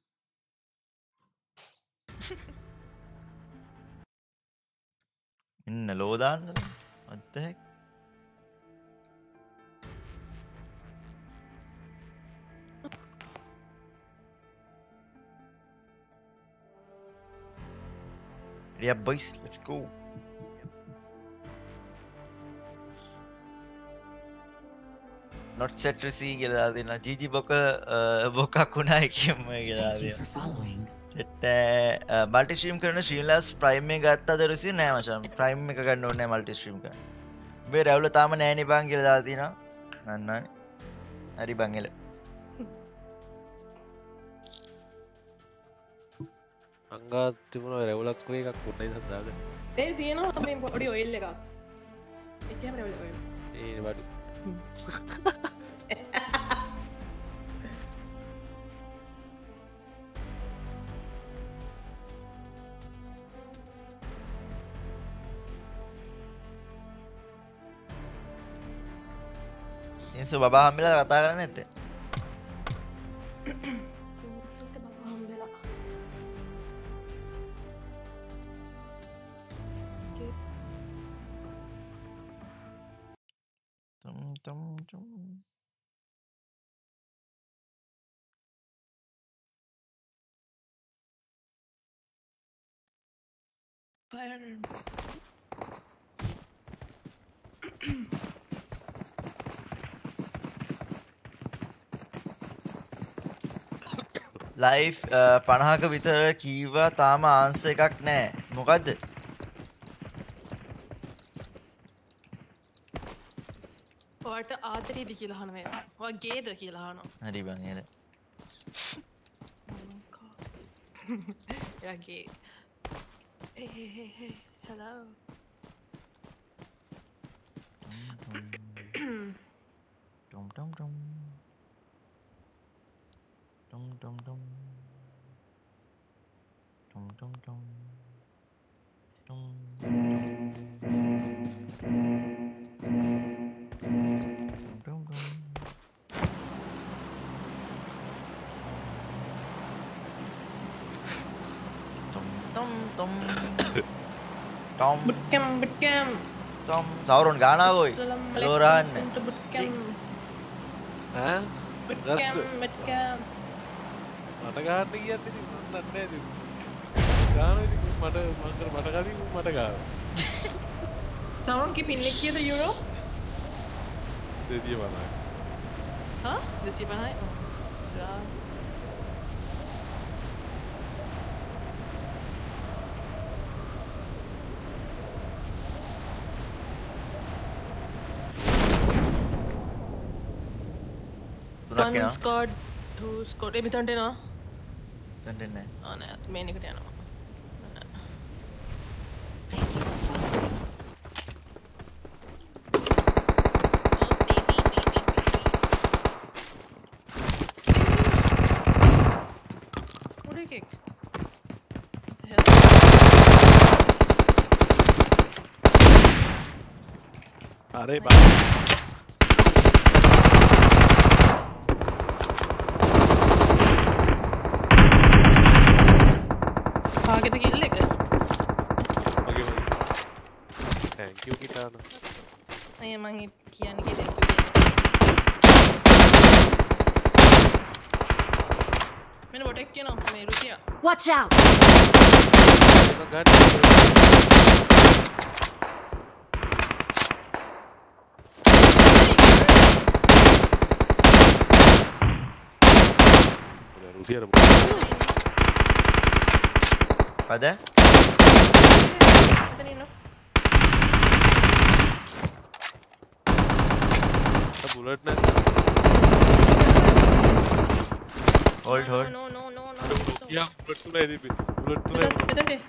ඉන්න ලෝ දාන්න what the heck yeah boys let's go not set to see කියලා දාලා තියෙනවා. ජීජි බොක බොකක් වුණා කියම කියලා Thank you දාලා. for following. set multi stream කරන ශ්‍රීලාස් ප්‍රයිම් එක ගත්තද රුසි නෑ මචං. ප්‍රයිම් එක ගන්න ඕනේ මල්ටි ස්ට්‍රීම් කරන්න. මේ රැවුල තාම නෑනේ බං කියලා දාලා තියෙනවා. නන්නනේ. හරි බං එල. අංගා තිබුණා රැවුලක් වගේ එකක් උඩයි හදාගන්න. ඒ තියෙනවා මේ පොඩි ඔයිල් එකක්. ඒකම රෙවල් ඔයිල්. ඒ වඩු. ඉන්සු බබා හම්බෙලා කතා කරන්නේ නැත්තේ. Tum tum tum. Fire. Life පණහක විතර කීවා තාම ආන්ස එකක් නෑ. මොකද්ද? ඔයාට ආදරේද කියලා අහන මේ. ඔයා ගේද කියලා අහනවා. හරි බං එල. එයා ගේ. Hey hey hey hey. Hello. Dum dum dum. Dum dum dum. Dum dum dum. Dum. Dum dum. Dum dum dum. Dum. Bootcamp bootcamp. Dum. Sauron gana koi. Loran. Bootcamp. ඈ? Bootcamp bootcamp. මට ගන්න කියන්නේ ඉතින් මම දන්නේ නැහැ ඉතින්. ගාන ඉතින් මට මම කර මට කලින් මට ගාව. Sauron की पिन लिखी है तो यूरो? දෙවිය බලන්න. हाँ? देसी बनाए? यार. තුනක් එනවා. Squad, two squad. ඒ මෙතනට එනවා. තෙන්ට නෑ. ආ නෑ, මේන් එකට යනවා. අරේ බා කාගෙද කිල් එක? මගේ මගේ thank you කිතාන නේ මං කියන්නේ කී thank you කියන්නේ මෙන්න බොටෙක් කියනවා මේ රුසියා Watch out! ඒක ගන්න Rusia Pada? bullet na hold hold no no no no yeah bullet tu nahi di bullet tu nahi इधर पे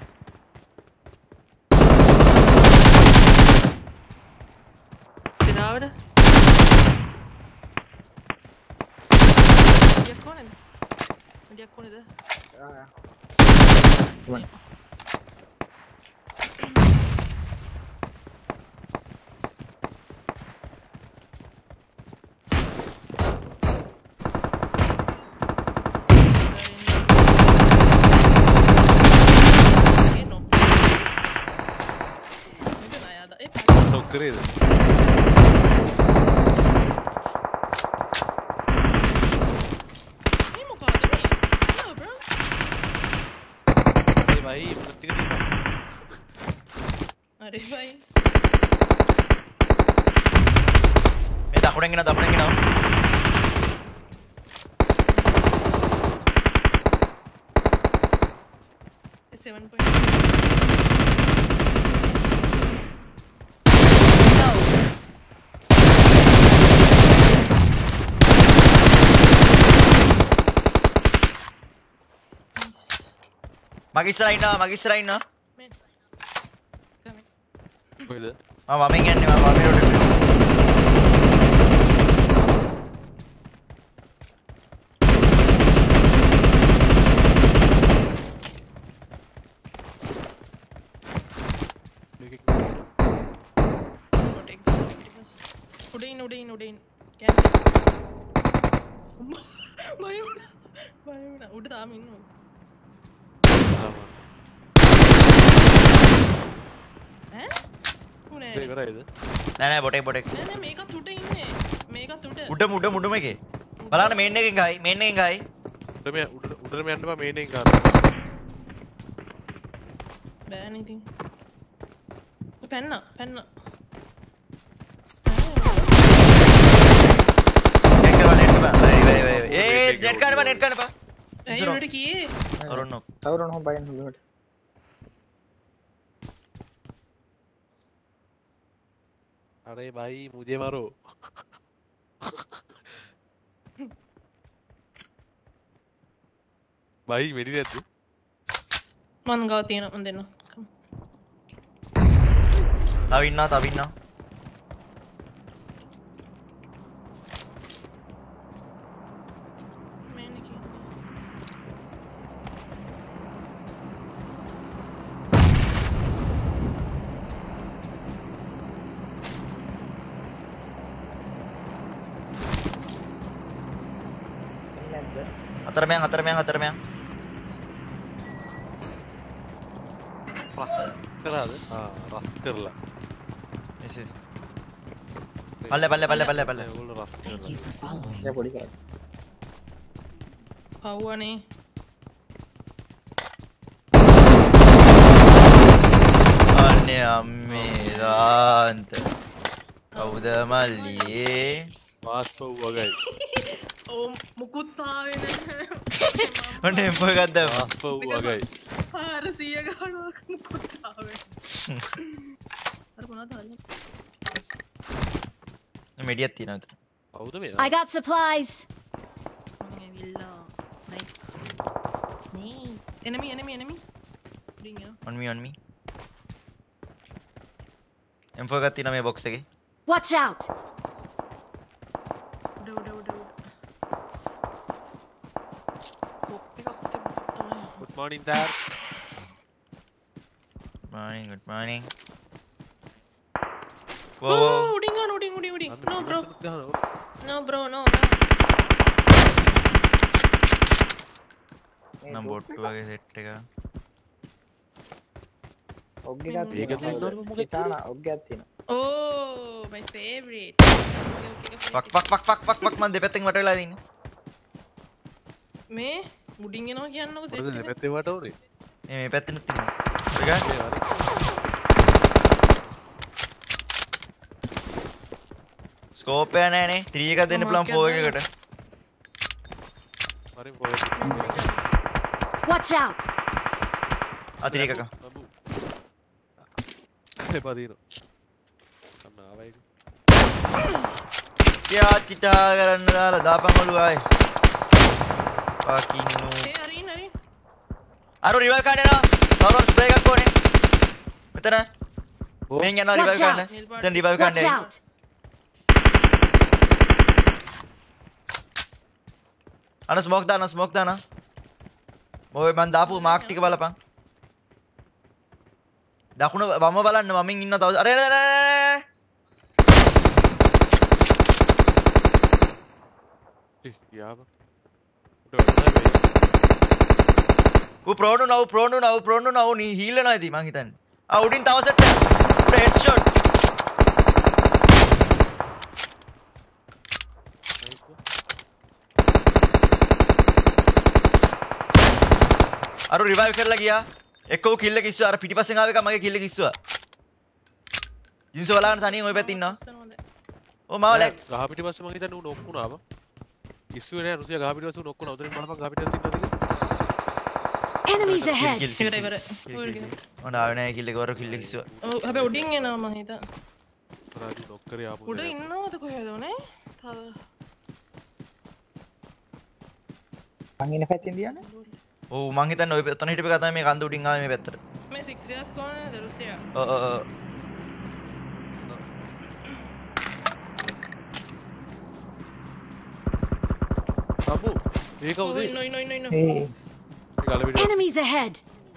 Tirada Dia kau ni Dia kau ni dah Ya ya One. Querido. भाई प्रति का अरे भाई मैं දකුණෙන් එනවා දකුණෙන් එනවා. seven point මගේ ඉස්සරහා ඉන්නවා මගේ ඉස්සරහා ඉන්නවා. කොහෙද? මම වමෙන් යන්නේ මම වමෙන් රොටේට් වෙනවා. උඩින් උඩින් උඩින් බය වුණා බය වුණා උඩ තාම ඉන්නවා ඈ උනේ මේ කරයිද? නෑ නෑ බොටෙක් බොටෙක්. නෑ නෑ මේකත් උඩ ඉන්නේ මේකත් උඩ උඩ උඩ උඩ මේකේ. බලන්න මේන් එකෙන් ගහයි මේන් එකෙන් ගහයි. උඩ මේ උඩ උඩට මේ යන්න බෑ මේනෙන් ගන්න. බෑනේ ඉතින්. පැන්න පැන්න. Eh, net kan apa? Net kan apa? ඇයි උඩට කීයේ? I don't know. තවරන හො බයින් හොලට. अरे भाई मुझे मारो. भाई मेरी रहती. මන් ගාව තියෙන මන් දෙන්න. තව ඉන්නවා තව ඉන්නවා. Atar meang, atar meang, atar meang. Kerada? Ah, raster lah. Yes, yes. Palle, palle, palle, palle, palle. Thank you for following. Ya podi kar. පව්වනේ. Anne amme dant. Kawuda malliye. Mas pau wagai. ඕ මුකුත් ආවේ නැහැ. ඔන්න එම්පෝ එකක් දැම්මා. Mas pau wagai. හාරසිය ගානක් මුකුත් ආවේ. අර මොනවද ආවේ? මෙඩියක් තියෙනවා උතන. කවුද මේ? I got supplies. මම ඇවිල්ලා. නයිස්. නේ. enemy enemy enemy. ring එනවා. On me on me. එම්පෝ එකක් තියෙනවා මේ box එකේ. Watch out. උඩ උඩ උඩ උඩ. කොප් එකක් තිබ්බා. Good morning dad. Good morning, good morning. Oh, Whoa, whoa. උඩින් ගන්න උඩින් උඩින් උඩින්. No bro. No bro, no. නම් බොට්ටු වගේ සෙට් එක. ඔග්ගේ එකක් මේක තියෙනවා. දුන්නොත් මොකද ඉතාලන ඔග්ගයක් තියෙනවා. Oh, my favorite. Fuck fuck fuck fuck fuck fuck මන් දෙපැත්තෙන් වට වෙලා ඉන්නේ. මේ උඩින් එනවා කියන්නකො මොකද සෙට් එක. දෙපැත්තේ වට උනේ? මේ මේ පැත්තෙනුත් තියෙනවා. ඒක ඒ හරි. ස්කෝප් එක නැහනේ. three එකක් දෙන්න පුළුවන් four එකකට. හරි පොය. Watch out. ආ three එකක. එපා දිනු. අන්න ආවයි. යා චිටා කරන්න දාලා දාපන් ඔලු ආයේ. fucking no. ඒ හරි හරි. අර රිවයිව් ගන්න යනවා. තවරන් ස්ප්‍රේ එකක් ඕනේ. මෙතන. මෙන් යනවා රිවයිව් Watch ගන්න. out. දැන් රිවයිව් Watch ගන්න. out. අන ස්මෝක් දාන ස්මෝක් දාන. ඔය මන් දාපු මාක් ටික බලපන්. දකුණ වම බලන්න මමින් ඉන්න තව අර අර යාව. ඌ ප්‍රෝනු නෝ ප්‍රෝනු නෝ ප්‍රෝනු නෝ නී හීලනවා ඉතින් මං හිතන්නේ. ආ උඩින් තව සෙට් එකක්. Head shot. අර රිවයිව් කරලා ගියා. එක්කෝ කිල් එක ඉස්සුවා. අර පිටිපස්සෙන් ආව එක මගේ කිල් එක ඉස්සුවා. ජින්සෝ බලන්න තනියෙන් ওই පැත්තේ ඉන්නවා. ඕ මාව ලැග් ගහ පිටිපස්සේ මං හිතන්නේ ඌ නොක් වුණාම ඉස්සුවේ නෑ රුසියා ගහ පිටිපස්සේ ඌ නොක් වුණා උතරින් බලපන් ගහ පිටිපස්සේ ඉන්නවද කියලා Enemies ahead. ඉවර ඉවර ඕන ආවේ නෑ කිල් එක වර කිල් එක ඉස්සුවා ඔව් හැබැයි උඩින් එනවා මම හිතා රාජු නොක් කරේ ආපු උඩ ඉන්නවද කොහෙද උනේ තව මං ඉන්න පැත්තෙන් දියන්නේ ඔව් මං හිතන්නේ ඔය ඔතන හිටපු එක තමයි මේ කන්ද උඩින් ආවේ මේ පැත්තට මේ six එකක් කොහොමද රුසියා ඔව් ඔව් ඔව් අපු ඒක උදේ no no no no ඒ ගල පිටිපස්සේ Enemies ahead.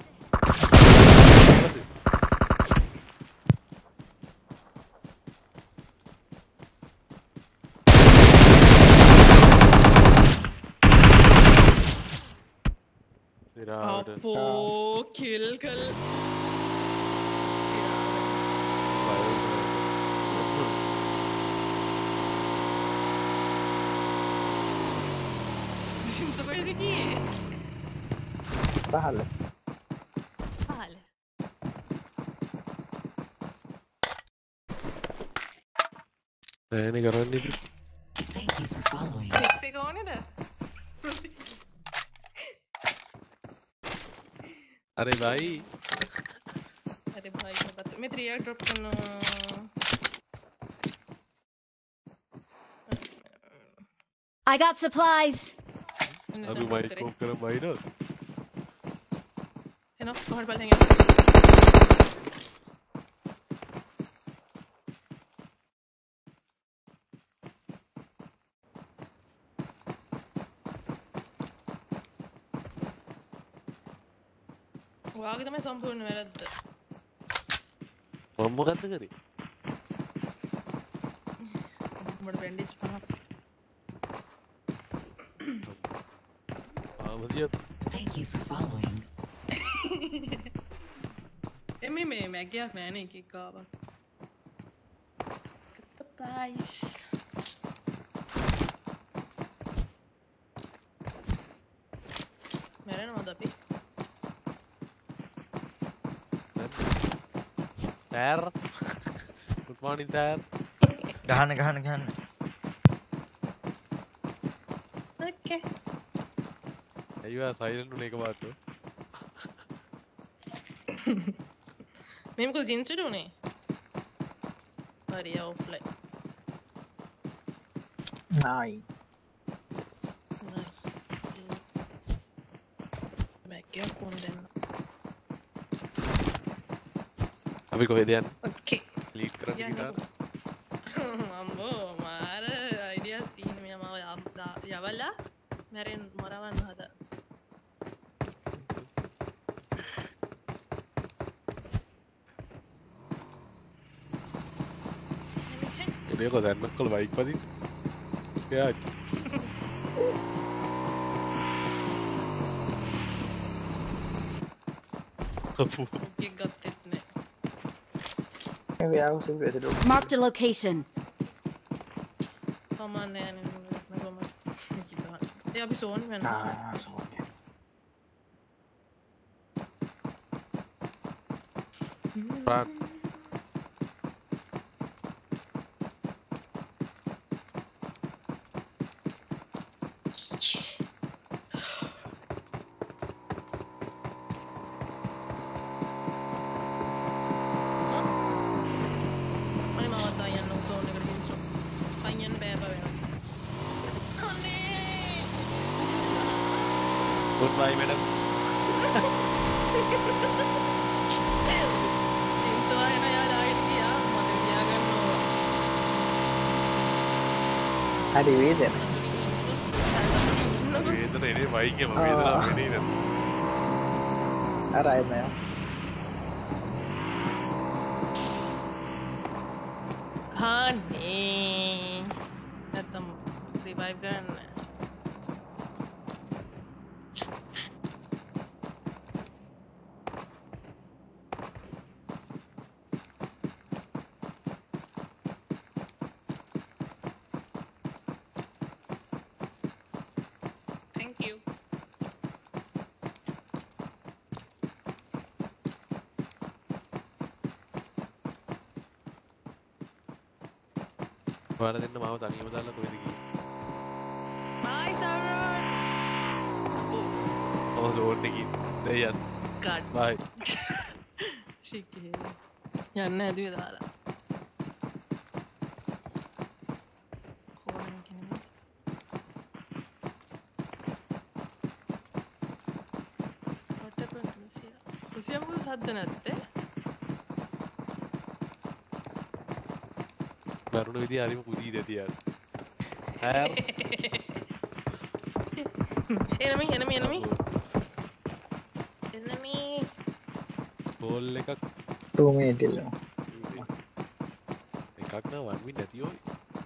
ඉරාට අපෝ කිල් කල් तो कोई देखिए පහළ हाल නෑනේ කරන්නේ ඉතින් Thank you for following. देखते कौन है था අरे भाई अरे भाई मैं बता मैं थ्री ड्रॉप करना I got supplies. අදු මයිස්කෝප් කරන් බයිනොත් है ना बाहर बैठेंगे वाग तो मैं संपूर्ण वेलद මම මොකද්ද කරේ बड़ बैंडेज पहना ආමදිය Thank you for following. ए मैं मैं मैं क्या मैंने की कावा सरप्राइज मेरे नाम दबी සර් good morning sir ගහන්න ගහන්න ගහන්න ओके අයියා සයිලන්ට් උනේ එක පාට मेरे को जिन से ढूंढे अरे ऑफलाइन නායි मैं क्या कौन देना අපි කොහෙද යන්නේ ओके ලීඩ් කරන්න या ගිහලා mambo मार आइडिया तीन में हमारा या वाला मेरे मरावन हदा देखो දැන් නක්කල බයික් පදින්න එයා අපු ओके गत्ते ने මේ ව්‍යාවුස් එක ඇතුළේ Marked a location. सामान ने ने मैं को मत ये अभी सोन में ना ආ සෝනිය ප්‍රාන් Mani mau tanya nong soal negeri ini so tanya nih apa ya good bye madam Cinta ya na ya lain dia mati dia kan no හරි වේදන වේදන එනේ බයික් එකම වේදනාව වෙන්නේ නේද අර අය නෑ हाँ नहीं खत्म रिवाइव करना थैंक यू ඔයාලා දෙන්න මාව තනියම දාලා කොහෙද ගියේ? Bye, Sauron. ඔව් ලෝඩ් එකකින් දෙයන්. God. Bye. Shiki. යන්න හැදුවේ දාලා. කොහොමද කියන්නේ? What happened to Lucia? Lucia මොකද සද්ද නැත්තේ? දරුණු විදිය හරිම කුදී දෙතියි යාර. හැර්. enemy enemy enemy. enemy. Ball එකක් two minute ඉල්ල. එකක් නා one win නැති ඔය.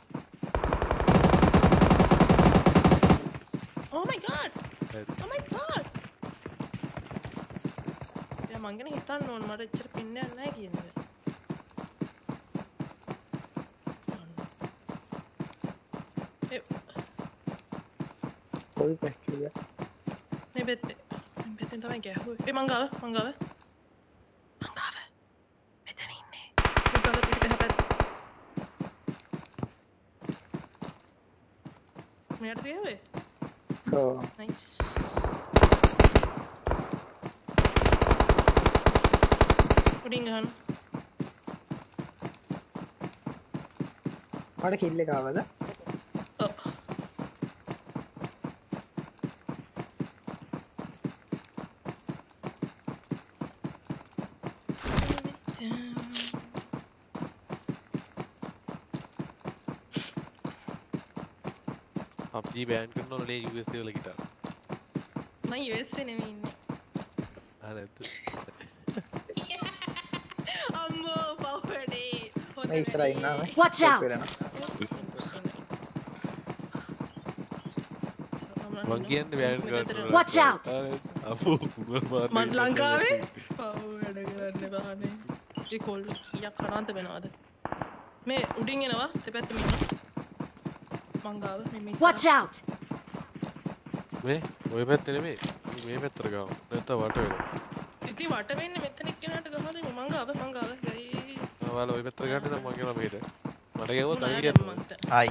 Oh my god. Oh my god. යා මං ගැන හිතන්න ඕන මට එච්චර පින්නයක් නැහැ කියන්නේ. කොයි පැස්ටිය? මේ බෙත්තේ. මේ බෙත්තෙන් තමයි ගැහුවේ. ඒ මං ගාව මං ගාව. මං ගාව. මෙතන ඉන්නේ. මං ගාව පිට හැපැත්. මෙයාට තියවේ? ඔව්. Nice. උඩින් ගහන. මට කිල් එක ආවද? ඔව්. P U B G බෑන් කරනවා නේ U S A වල ගිටාර. මම U S A නෙමෙයි ඉන්නේ. ආ නැද්ද? අම්මෝ පවුඩේ. මේ ඉස්සරහ ඉන්නවා මේ. Watch out. මං කියන්නේ බෑන් කරනවා. Watch out. අපෝ කුමල් මාත් මන් ලංකාවේ පවුඩ කරන්න බහනේ. ඒ කොල් කීයක් කරාන්ත වෙනවද? මේ උඩින් එනවා දෙපැත්තම ඉන්නවා. මං ගාව මේ මේ. Watch out. මේ ඔය පැත්තේ නෙමෙයි. මේ පැත්තට ගාව. නැත්නම් වට වෙනවා. ඉතින් වට වෙන්නේ මෙතන එක්කෙනාට ගහලා මං ගාව මං ගාව. ගයි. ඔයාලා ඔය පැත්තට ගන්න නම් මං කියනවා මෙහෙට. මට ගැවුවොත් අයිඩියක් නෑ. Hi.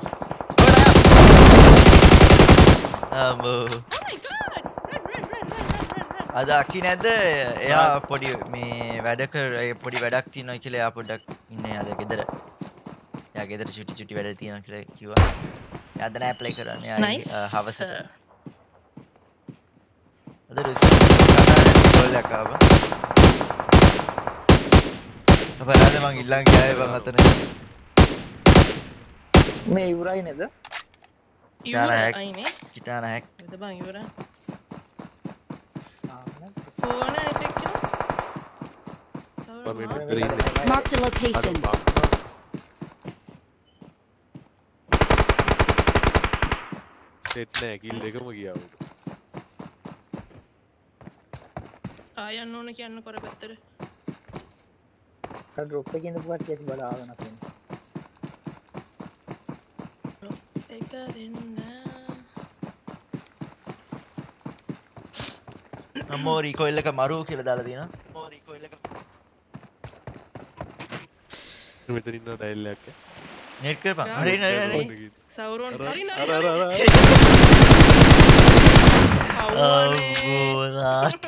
අම්මෝ. Oh my god. Run run run run run. අද අකි නැද්ද? එයා පොඩි මේ වැඩ කර පොඩි වැඩක් තියෙනවා කියලා එයා පොඩ්ඩක් ඉන්නේ අද ගෙදර. එයා ගෙදර චුටි චුටි වැඩ තියෙනවා කියලා කිව්වා. එයා අද නෑ ප්ලේ කරන්නේ. එයා හවසට. අද රුසි ගෝල් එකක් ආවා. අපරාද මං ඉල්ලන් ගියාේ බං අතන. මේ ඉවරයි නේද? ඉවරයිනේ. කිටාන හැක්. එද බං ඉවරයි. ඕන එෆෙක්ට් එක. Mark the location. සෙට් නෑ කිල් දෙකම ගියා උඩ. ආයන්න ඕන කියන්න කර පැත්තට. කල් ඩ්‍රොප් එකේ ඉඳපු කට්ටිය ඇති බලාගෙන තියෙනවා. ඒක දෙන්න. අම්මෝ රීකෝයිල් එක මරු කියලා දාලා තියෙනවා. ඕ රීකෝයිල් එක. මෙතන ඉන්න ඩයල් එකක්. නෙට් කරපන්. හරි නෑ නෑ. සවුරොන් හරි නෑ. අර අර අර. අම්මෝ නාත්.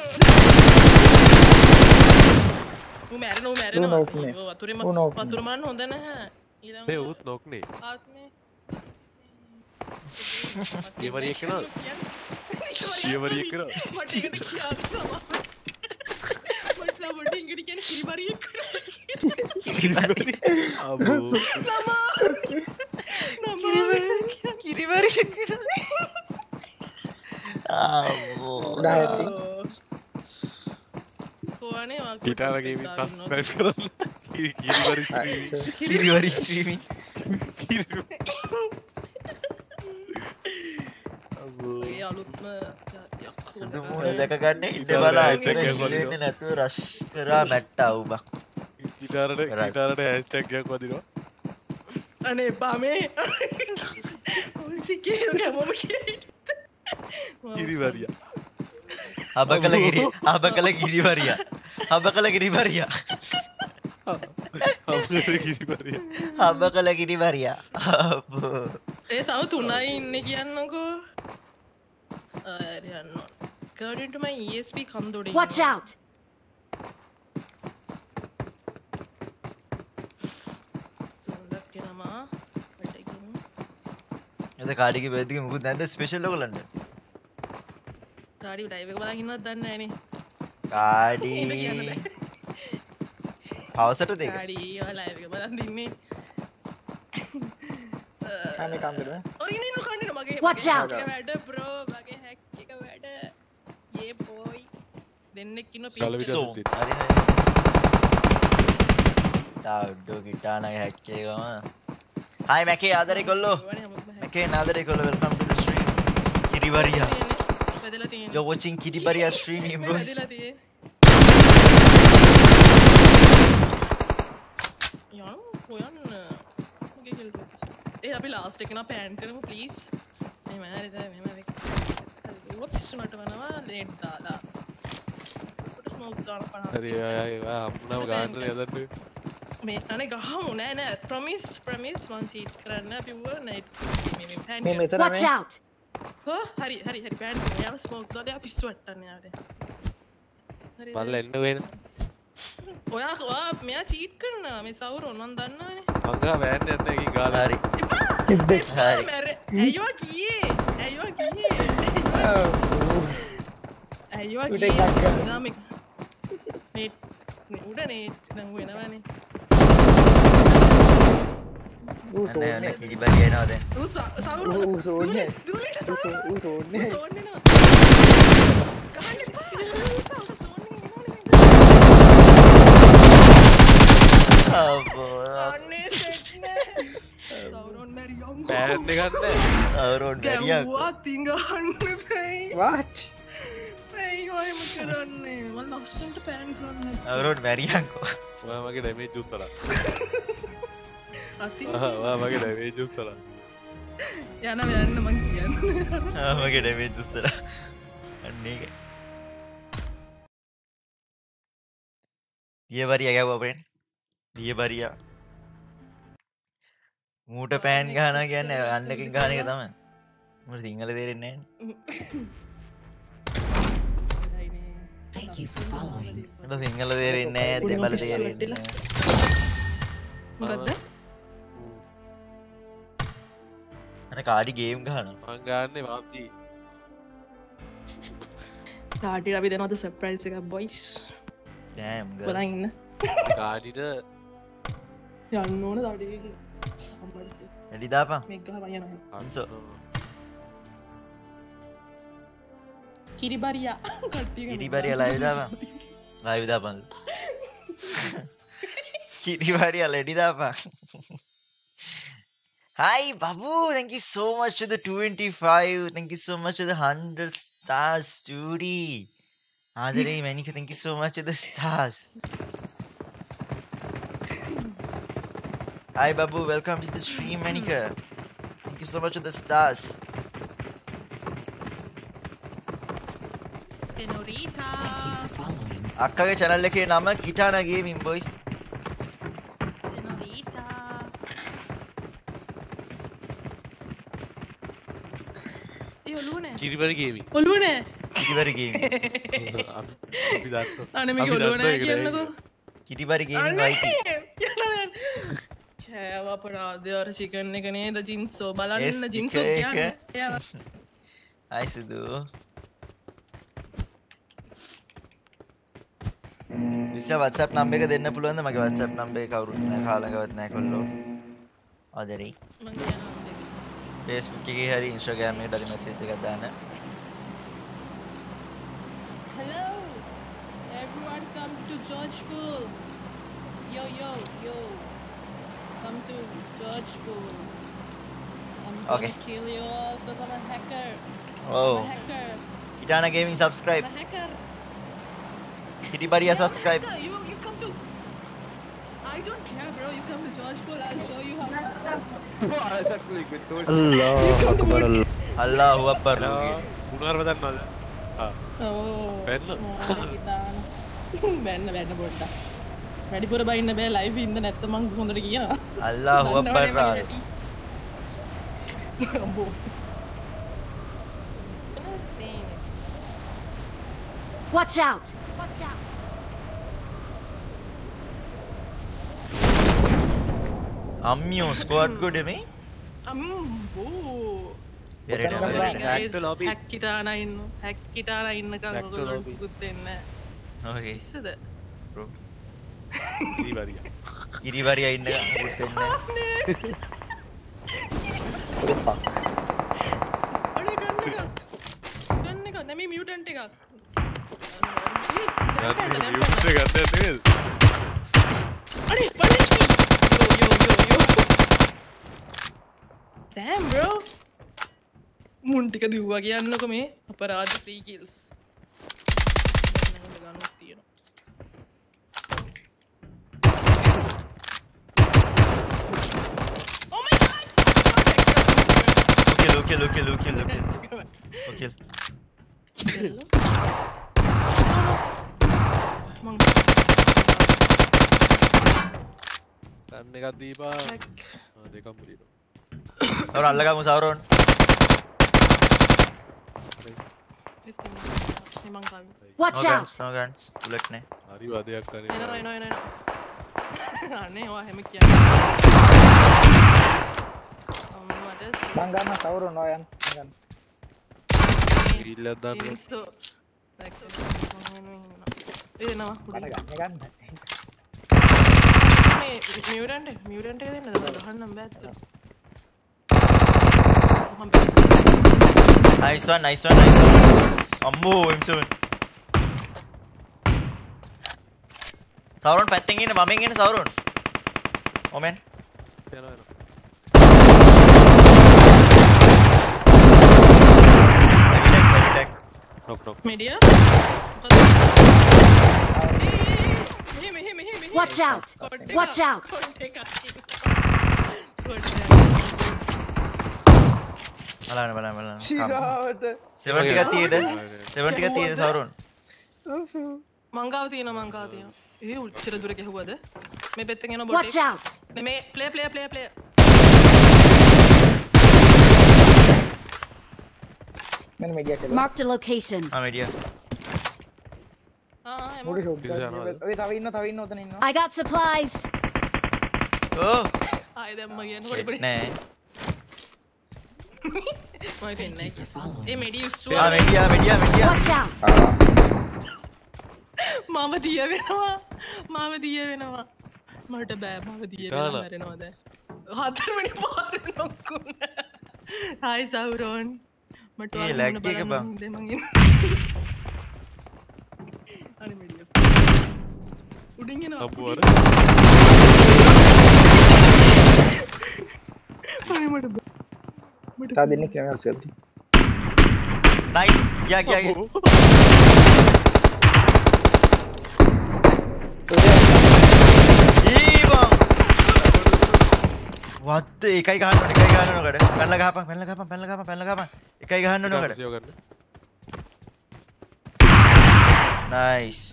ඌ මැරෙනවා ඌ මැරෙනවා. වතුරේ වතුර මරන්න හොඳ නැහැ. ඊළඟ ඒ උත් නොක්නේ. ආත්මේ. ඊවරිය කරනවා. ඊවරිය කරනවා. මට ඒක කියන්න තමයි. මට බඩින් ඉංග්‍රීසි කියන්නේ කිරිබරිය කරනවා. කිරිබරි. අබෝ. කිරිබරි කරනවා. අම්මෝ. ඩායටි. කොහොනේ වා ගිටාර ගේමින් සබ්ස්ක්‍රයිබ් කරන්න. කිරිබරි ස්ට්‍රීමින්. කිරිබරි ස්ට්‍රීමින්. ඒ අලුත්ම මොන දැක ගන්න ඉන්න බලා එතන ඉන්නේ නැතුව රෂ් කරා මැට්ටා උඹ. ගිටාරට ගිටාරට හැෂ්ටැග් එකක් වදිනවා. අනේ බාමේ. ඔය සිකේ හැමෝම කියයි. කිරිබරියා. අබකල ගිරි අබකල ගිරිවරියා. අබකල ගිරිවරියා. හම්බ කළ කිරිබරියා. අප්පෝ. ඒ තව තුනයි ඉන්නේ කියන්නකෝ. හරි යන්න. according to my E S P කන්දොඩේ. Watch out. සුන්දර් කෙනමා. වටකින්. එද කාඩිගේ බෙද්දිගේ මුකුත් නැද්ද ස්පෙෂල් ඔයගලන්ට? කාඩි ඩ්‍රයිව් එක බලන් ඉන්නවද දන්නේ නැහනේ. කාඩි පවසට දෙක. කාඩි ඔයා ලයිව් එක බලන් ඉන්නේ. කන්නේ කන්දර ඔරින් ඉන්න කන්නේ මගේ Watch out. වැඩ බ්‍රෝ මගේ හැක් එක වැඩ. යේ බොයි. දෙන්නෙක් ඉන්න පික්සෝ. හරි හරි. ඩව් ගිටානගේ හැක් එකම. Hi මැකේ ආදරේ කොල්ලෝ. මැකේ ආදරේ කොල්ලෝ welcome to the stream. කිරිබරියා. වැදලා තියෙන්නේ. You're watching Kiribariya streaming bros. වැදලා තියෙන්නේ. යන්න හොයන්න. මගේ හෙල්ප් එක. ඒ අපි ලාස්ට් එක නා පෑන් කරමු ප්ලීස්. එහෙම හරිද මෙහෙම වෙක්. ඔප්ස් මට වනවා නෙට් දාලා. පොට ස්මෝක් දාලා පණ. හරි අය අපුණම ගාන්න යදන්න. මේ අනේ ගහමු නෑ නෑ ප්‍රොමිස් ප්‍රොමිස් වන් සීට් කරන්න අපි වුණා නෙට් මේ පෑන්. මේ මෙතන Watch මේ out. හෝ හරි හරි හරි පෑන් කරමු. යාම ස්මෝක් දාලා අපි ස්වට්ටන්න යාවේ. හරි. බල්ල එන්න වෙන. ඔයා ඔයා මෙයා චීට් කරනවා මේ සවුරොන් මන් දන්නවනේ. මංගා වෑන් යන්න එකකින් ගාලා. හරි. හරි. අයියෝ කීයේ අයියෝ කීයේ අයියෝ කීයේ ගාමික මේ උඩනේ දැන් වෙනවනේ ඌ අනේ සෝන්නේ අනේ කිරිබරියා එනවා දැන්. ඌ සවුරොන් ඌ සෝන්නේ දුලට ඌ සෝන්නේ සෝන්නේ නෝ අප්පෝ. අනේ සෙට් නෑ සවුරොන් මැරියම් පෑන් එකක් නැහැ. අවරෝඩ් බැරියා. ගැව්වා තිංගහන්න බෑ what අයියෝ එම කරන්නේ මම ලස්සනට පෑන් කරන්නේ අවරෝඩ් බැරියාකෝ. ඔයා මගේ ඩැමේජ් උස්සලා. අතින් ඔයා මගේ ඩැමේජ් උස්සලා. යන යන්න මං කියන්නේ ආ මගේ ඩැමේජ් උස්සලා. අන්න ඒක. දියබරියා ගැව්වා අපෙන්. දියබරියා. මූට පෑන් ගහනවා කියන්නේ අන්නකින් ගහන එක තමයි. මට සිංහල තේරෙන්නේ නැහැ. Thank you for following. මට සිංහල තේරෙන්නේ නැහැ, දෙමළ තේරෙන්නේ නැහැ. මොකද්ද අනේ කාඩි ගේම් ගහනවා. මං ගාන්නේ වාපි. කාටිට අපි දෙනවද සර්ප්‍රයිස් එකක් බොයිස් ඩෑම් ගර්ල්. බලන් ඉන්න කාඩිට යන්න ඕන තාඩි වැඩි දාපන්. මේක ගහපන් යනවා අන්සෝ. කිරිබරියා කට්ටිය කිරිබරියා ලයිව් දාපන්. ලයිව් දාපන්. කිරිබරියා ලෙඩි දාපන්. Hi Babu, thank you so much to the twenty-five. Thank you so much to the one hundred stars, Judy. Adare Manika, thank you so much to the stars. Hi Babu, welcome to the stream, Manika. Thank you so much to the stars. Senorita Following. අක්කගේ channel එකේ නම Kitana Gaming Boys. Senorita ඒ ඔළුවනේ කිරිබරි ගේමි. ඔළුවනේ කිරිබරි Gaming. අපි දන්නවා. අනේ මේක ඔළුවනේ කියන්නකෝ කිරිබරි Gaming I T. කෑව අපරාධය අර චිකන් එක නේද ජින්සෝ Yes, බලන්න ජින්සෝ එක කියන්නේ එක. Hi Sudu. විශ්ව WhatsApp number එක දෙන්න පුළුවන්ද? මගේ WhatsApp number එක කවුරුත් නැහැ, කාලඟවත් නැහැ කොල්ලෝ. ආදරේ. මං කියනවා Facebook එකේ හරි Instagram එකේ හරි message එකක් දාන්න. Hello everyone come to George School yo yo yo come to George School I'm gonna Okay. kill you all because I'm a hacker Oh. I'm a hacker Kitana Gaming subscribe. I'm a hacker Kiribariya subscribe. Hacker, you you come to I don't care bro you come to George School I'll show you how Allahu Akbar. පුනර්ව දන්නවද? ආ. oh බැන්න. බැන්න බැන්න පොඩ්ඩක් වැඩිපුර බයින්න බෑ ලයිව් ඉන්න නැත්නම් මං හොඳට කියනවා. අල්ලාහ් අක්බර් රා. Watch out! Watch out! අම්මියෝ ස්ක්වාඩ් ගොඩ මේ අම්බෝ වෙරෙඩ හැක් ලොබි හැක් කිටානා ඉන්න හැක් කිටානා ඉන්නකම් ඔයගොල්ලෝ පුකුත් දෙන්නේ නැහැ. ඕකේ ඉස්සද බ්‍රෝ කිරිවරිය කිරිවරිය ඉන්නකම් පුකුත් දෙන්නේ අනේ ගන්න එක ගන්න එක නැමි මියුටන්ට් එකක් මියුට් එක ගන්න නේද අනේ පනිෂ් මී yo yo yo damn bro මුන් ටික දිව්වා කියන්නකො මේ අපරාධ three kills ගන්නත් තියෙනවා oh my god okay okay okay okay okay okay මං ගන්න එකක් දීපා ආ දෙකම මුලිනවා අවර අල්ලගමු සවරෝන් Watch out! no guns bullet ne හරි වදයක් කරේ එනවා එනවා එනවා අනේ ඔයා හැම කියන්නේ අම්මට මං ගන්න සවුරු නොයන් ගන්න ඉල්ලක් දාන්න ඉන්ස්ටෝ එනවා ගන්න ගන්න මේ මියුරන්ට් මියුරන්ට් එක දෙන්නද ගහන්නම් බෑ nice one nice one nice one අම්මෝ M seven සවරෝන් පැත්තෙන් ඉන්න මමෙන් එන්න සවරෝන් ඔමෙන් යනවා යනවා knock knock media මෙහෙ මෙහෙ මෙහෙ මෙහෙ Watch out! Watch out! බලන්න බලන්න බලන්න ශිරාවට seventy එකක් තියෙද seventy එකක් තියෙද සවරෝන් මංගාව තියෙනවා මංගාව තියෙනවා ඒ උච්චර දුර ගැහුවද මේ පැත්තෙන් එන Watch බොටේ out! මේ ප්ලේ ප්ලේ ප්ලේ ප්ලේ මෙන්න මෙඩියා කියලා Marked a location. ආ මෙඩියා ආ එම මුඩි ෂොට් ඔය තව ඉන්න තව ඉන්න උතන ඉන්නවා I got supplies. ඕ ආයෙ දැම්ම කියන පොඩි පොඩි නෑ මම කියන්නේ ඒ මෙඩි ආ උස්සුවා මෙඩියා මෙඩියා මෙඩියා Watch out! මම දිය වෙනවා මම දිය වෙනවා මට බෑ මම දිය වෙනවා මැරෙනවා දැන් හතර වෙනි පාරේ නොකුණ හායි සවුරෝන් මට ඒ ලැග් එක බං දෙමන් ඉන්න අනේ මෙඩියා උඩින් එනවා අබ්බුවර අනේ මට බෑ තා දෙන්නේ කියලා සෙල්ටි nice ගියා ගියා ගියා what එකයි ගහන්න ඕනේ එකයි ගහන්න ඕනේ කඩ පැනලා ගහපන් පැනලා ගහපන් පැනලා ගහපන් පැනලා ගහපන් එකයි ගහන්න ඕනේ කඩ nice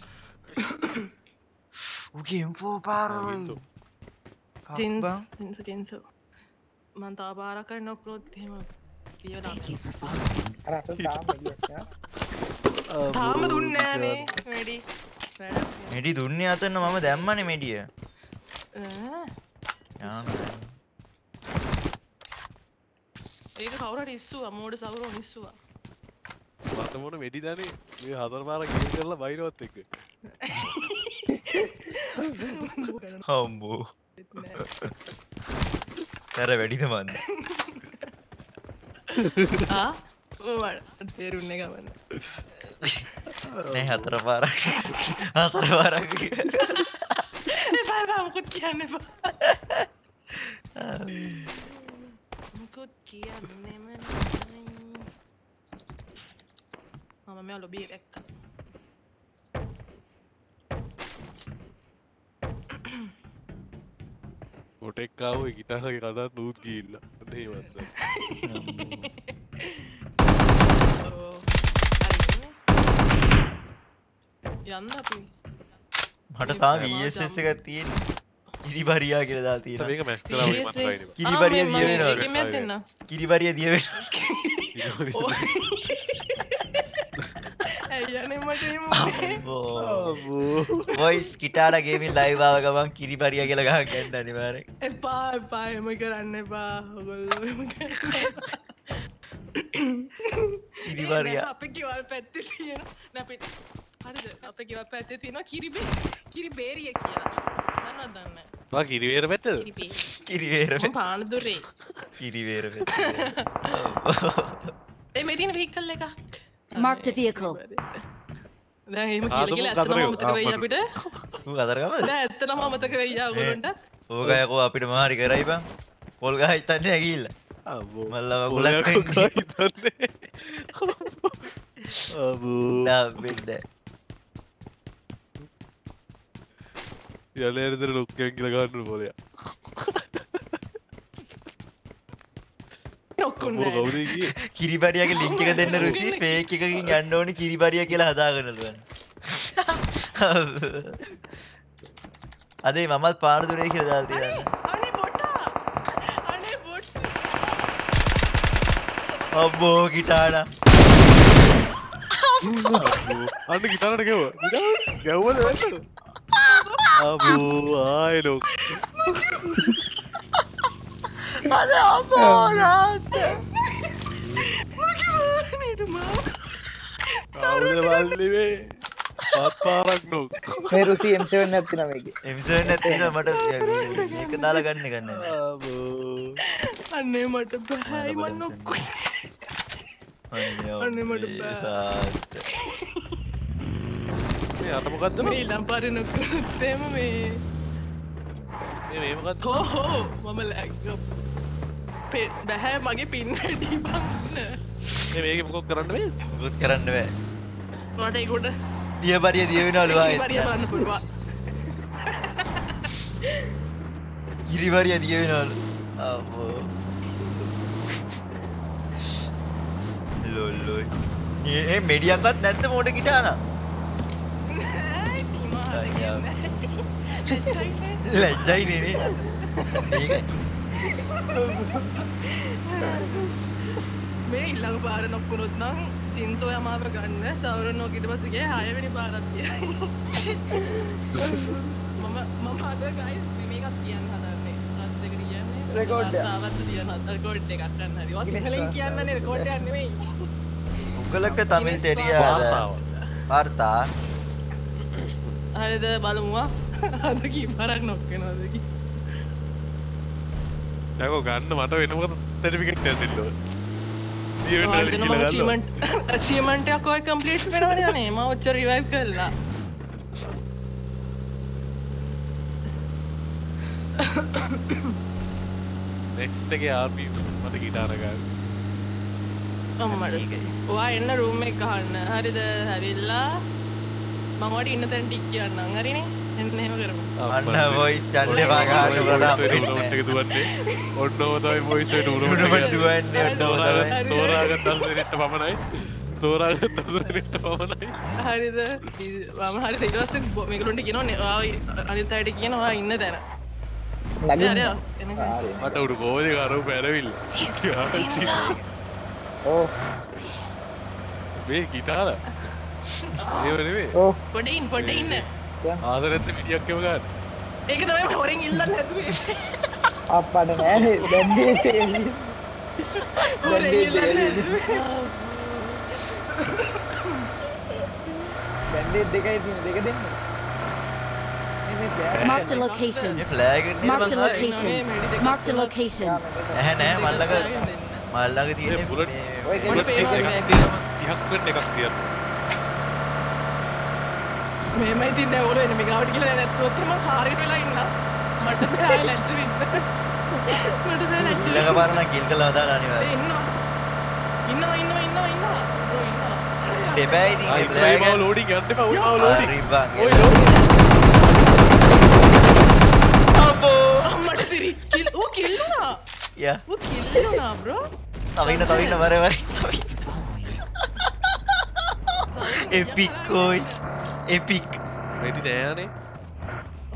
උගේ M four පාරයි තින්ස තින්ස තින්ස මන් තා පාරක් කරන්න ඔක්කොත් එහෙම කියලා Thank you for following. අර අත තාම මෙඩියා තාම දුන්නේ නෑනේ මෙඩි මෙඩි දුන්නේ අතන මම දැම්මනේ මෙඩිය ඈ යාම ඒක කවුරු හරි ඉස්සුවා මෝඩ සවුරෝ ඉස්සුවා මට මොන වෙඩි දන්නේ මේ හතර පාරක් ගිහින් කරලා බයිනවත් එක්ක හම්බෝ තර වැඩිද මන්ද ආ මට තේරුන්නේ ගමන්න නෑ හතර පාරක් හතර පාරක් එපා එපා මොකද කියන්න එපා මොකද කියන්නෙම නෑ මම මෙයා ලොබි දැක්කා කොටෙක් ආවෝ ගිටාරගේ කතාත් නූත් ගිහිල්ලා අනේ වත්ද යන්න අපි මට තාම V S S එකක් තියෙන්නේ. කිරිබරියා කියලා දාලා තියෙනවා. මේක මැච් කරා වගේ මතකයි නේ. කිරිබරියා දිය වෙනවා. ඒකෙම යන්න. කිරිබරියා දිය වෙනවා. ඇයියනේ මට එහෙම වොයිස් ගිටාරා ගේමින් ලයිව් ආව ගමන් කිරිබරියා කියලා ගහන් ගන්න අනිවාර්යෙන්. එපා එපා එහෙම කරන්න එපා. ඔයගොල්ලෝ එහෙම කරන්න. කිරිබරියා අපේ කිවල් පැත්තේ තියෙන නෑ අපේ හරිද අපේ කිවල් පැත්තේ තියෙනවා කිරිබේ කිරිබේරිය කියලා. දන්නවද දන්නේ? වා කිරිවේර පැත්තද? කිරිබේ. කිරිවේර මම පානදුරේ. කිරිවේර පැත්ත. ඒ මේ තියෙන vehicle එක. Marked a vehicle. දැන් එහෙම කියලා කියලා ඇත්තටම අමතක වෙයි අපිට. ඌ අතරගමද? දැන් ඇත්තටම අමතක වෙයි ආගොල්ලන්ට. ඕකයි කො අපිට මොහරි කරයි බං. පොල් ගහ හිටන්නේ ඇගිල්ල. අබෝ මල්ලව ගුලක් හිටන්නේ. අබෝ නා බෙඩ. යලේ ඇරදර ලොක්කෙන් කියලා ගන්න පොලයා. කිරිබරියාගේ ලින්ක් එක දෙන්න රුසි ෆේක් එකකින් යන්න ඕනි කිරිබරියා කියලා හදාගන්නලු වෙන. අදේ මමත් පානදුරේ කියලා දාලා තියෙනවා. අනේ බොටා. අනේ බොටා. අබ්බෝ ගිටාරා. අන්න ගිටාරට ගෙවුවා. ගැව්වද වැටද? අබෝ ආයලෝ. අනේ අබෝ රාත්. ආවුද වල්ලි වේ. පාපාරක් නෝ. මේ රුසි M seven එකක් තියෙනවා මේකේ. M seven එකක් තියෙනවා මට මේක දාලා ගන්න ගන්න. අබෝ. අනේ මට බෑ මන් නොක්කෝ. අනේ මට බෑ. මේ අත මොකද්ද මේ ලම්පාරේ නොක්කුත් එහෙම මේ මේ මේ මොකද්ද? හෝ හෝ මම ලැග් බෑ මගේ පින් වැඩි බං. මේ මේක මොකක් කරන්න බෑ? මොකක් කරන්න බෑ. මට ඒකට දියබරිය දිය වෙනවලු ආයෙත්. කිරිබරිය බලන්න පුළුවන්. කිරිබරිය දිය වෙනවලු. අබෝ. ලොල්ලොයි. මේ මෙඩියක්වත් නැද්ද මොඩ ගිටානා? ලැජ්ජයි නේ නේ. මේකයි. මේ ඊළඟ පාර නොක්කුනොත් නම් චින්තෝ යමාව ගන්න සවරනෝ ඊට පස්සේ ගියේ හය වෙනි පාරක් තියයි. මම මම අද ගයිස් මේකක් කියන්න හදන්නේ. අත් දෙකට කියන්නේ රෙකෝඩ් එක. තාවත් තියන රෙකෝඩ් එකක් ගන්න හරි. ඔය සිංහලෙන් කියන්නනේ රෙකෝඩ් එකක් නෙමෙයි. උගලක තමිල් තෙරියාද? වාර්තා. හරිද බලමුවා. අද කී පාරක් නොක්කනවාද කි. දැකෝ ගන්න මට වෙන මොකද සර්ටිෆිකේට් එකක් දෙන්න ඕන. achievement achievement එකක් ඔය කම්ප්ලීට් වෙනවනේ අනේ මම ඔච්චර රිවයිව් කළා. next එකේ R P මට ගිටාර ගන්න. අම්මඩ. ඔයා එන්න රූම් එක ගහන්න. හරිද? හැවිල්ලා මම ඔයාලට ඉන්න තැන ටික කියන්නම්. හරිනේ? එන්න එහෙම කරමු. අන්න වොයිස් ඡන්දේ වාගාන්න බලන්න. ඒක දුවන්නේ. ඔන්නෝ තමයි වොයිස් එකට උරුම දුවන්නේ ඔන්නෝ තමයි. තෝරාගත්ත දෙනෙක්ට පමණයි. තෝරාගත්ත දෙනෙක්ට පමණයි. හරිද? මම හරිද ඊට පස්සේ මේගොල්ලන්ට කියනවා ඔයා අනිත් අයට කියනවා ඔයා ඉන්න තැන. නගින්න. මට උඩු ගෝලේ කරව පැරවිල්ල. ඕ. මේ ගිටාර. ඒව නෙමෙයි. ඕ. පොඩේ ඉන්න පොඩේ ඉන්න. ආදරෙත් විඩියක් එම ගන්න. ඒක තමයි හොරෙන් ඉල්ලන්න හැදුවේ. අප්පට නෑනේ බැන්ඩේ තේරි. බැන්ඩේ තේරි. බැන්ඩේ දෙකයි තියෙන දෙක දෙන්න. Marked a location. මේ ෆ්ලෑග් එක නේද Marked a බලන්න. location. Marked a location. නැහැ නැහැ මල්ලක මල්ලක තියෙන්නේ බුලට් ඔය බුලට් කෙනෙක් එකක් තියෙනවා. ඉහක් වෙන්න එකක් තියෙනවා. මේමයි තින්නේ ඕල එන්න මේ ගාවට කියලා නැත්නම් මම කාර්යයට වෙලා ඉන්න. මට බෑ ලැජ්ජ වෙන්න. මට බෑ ලැජ්ජ. ඊළඟ පාර නම් කිල් කළා දාලා අනිවාර්යයෙන්. ඉන්නවා. ඉන්නවා ඉන්නවා ඉන්නවා ඉන්නවා. බ්‍රෝ ඉන්නවා. දෙපැයි ඉතින් මේ ඔය ෆ්ලෑග් මාව ලෝඩින් යන්න එපා. ඔය මාව ලෝඩින්. හරි බං. ඔය ලෝඩින්. අම්බෝ. මට සිරි කිල් ඕ කිල් වුණා. යා. ඕ කිල් වුණා බ්‍රෝ. තව ඉන්න තව ඉන්න වර වර. එපික් කොයි. එපික්. වැඩි නෑනේ.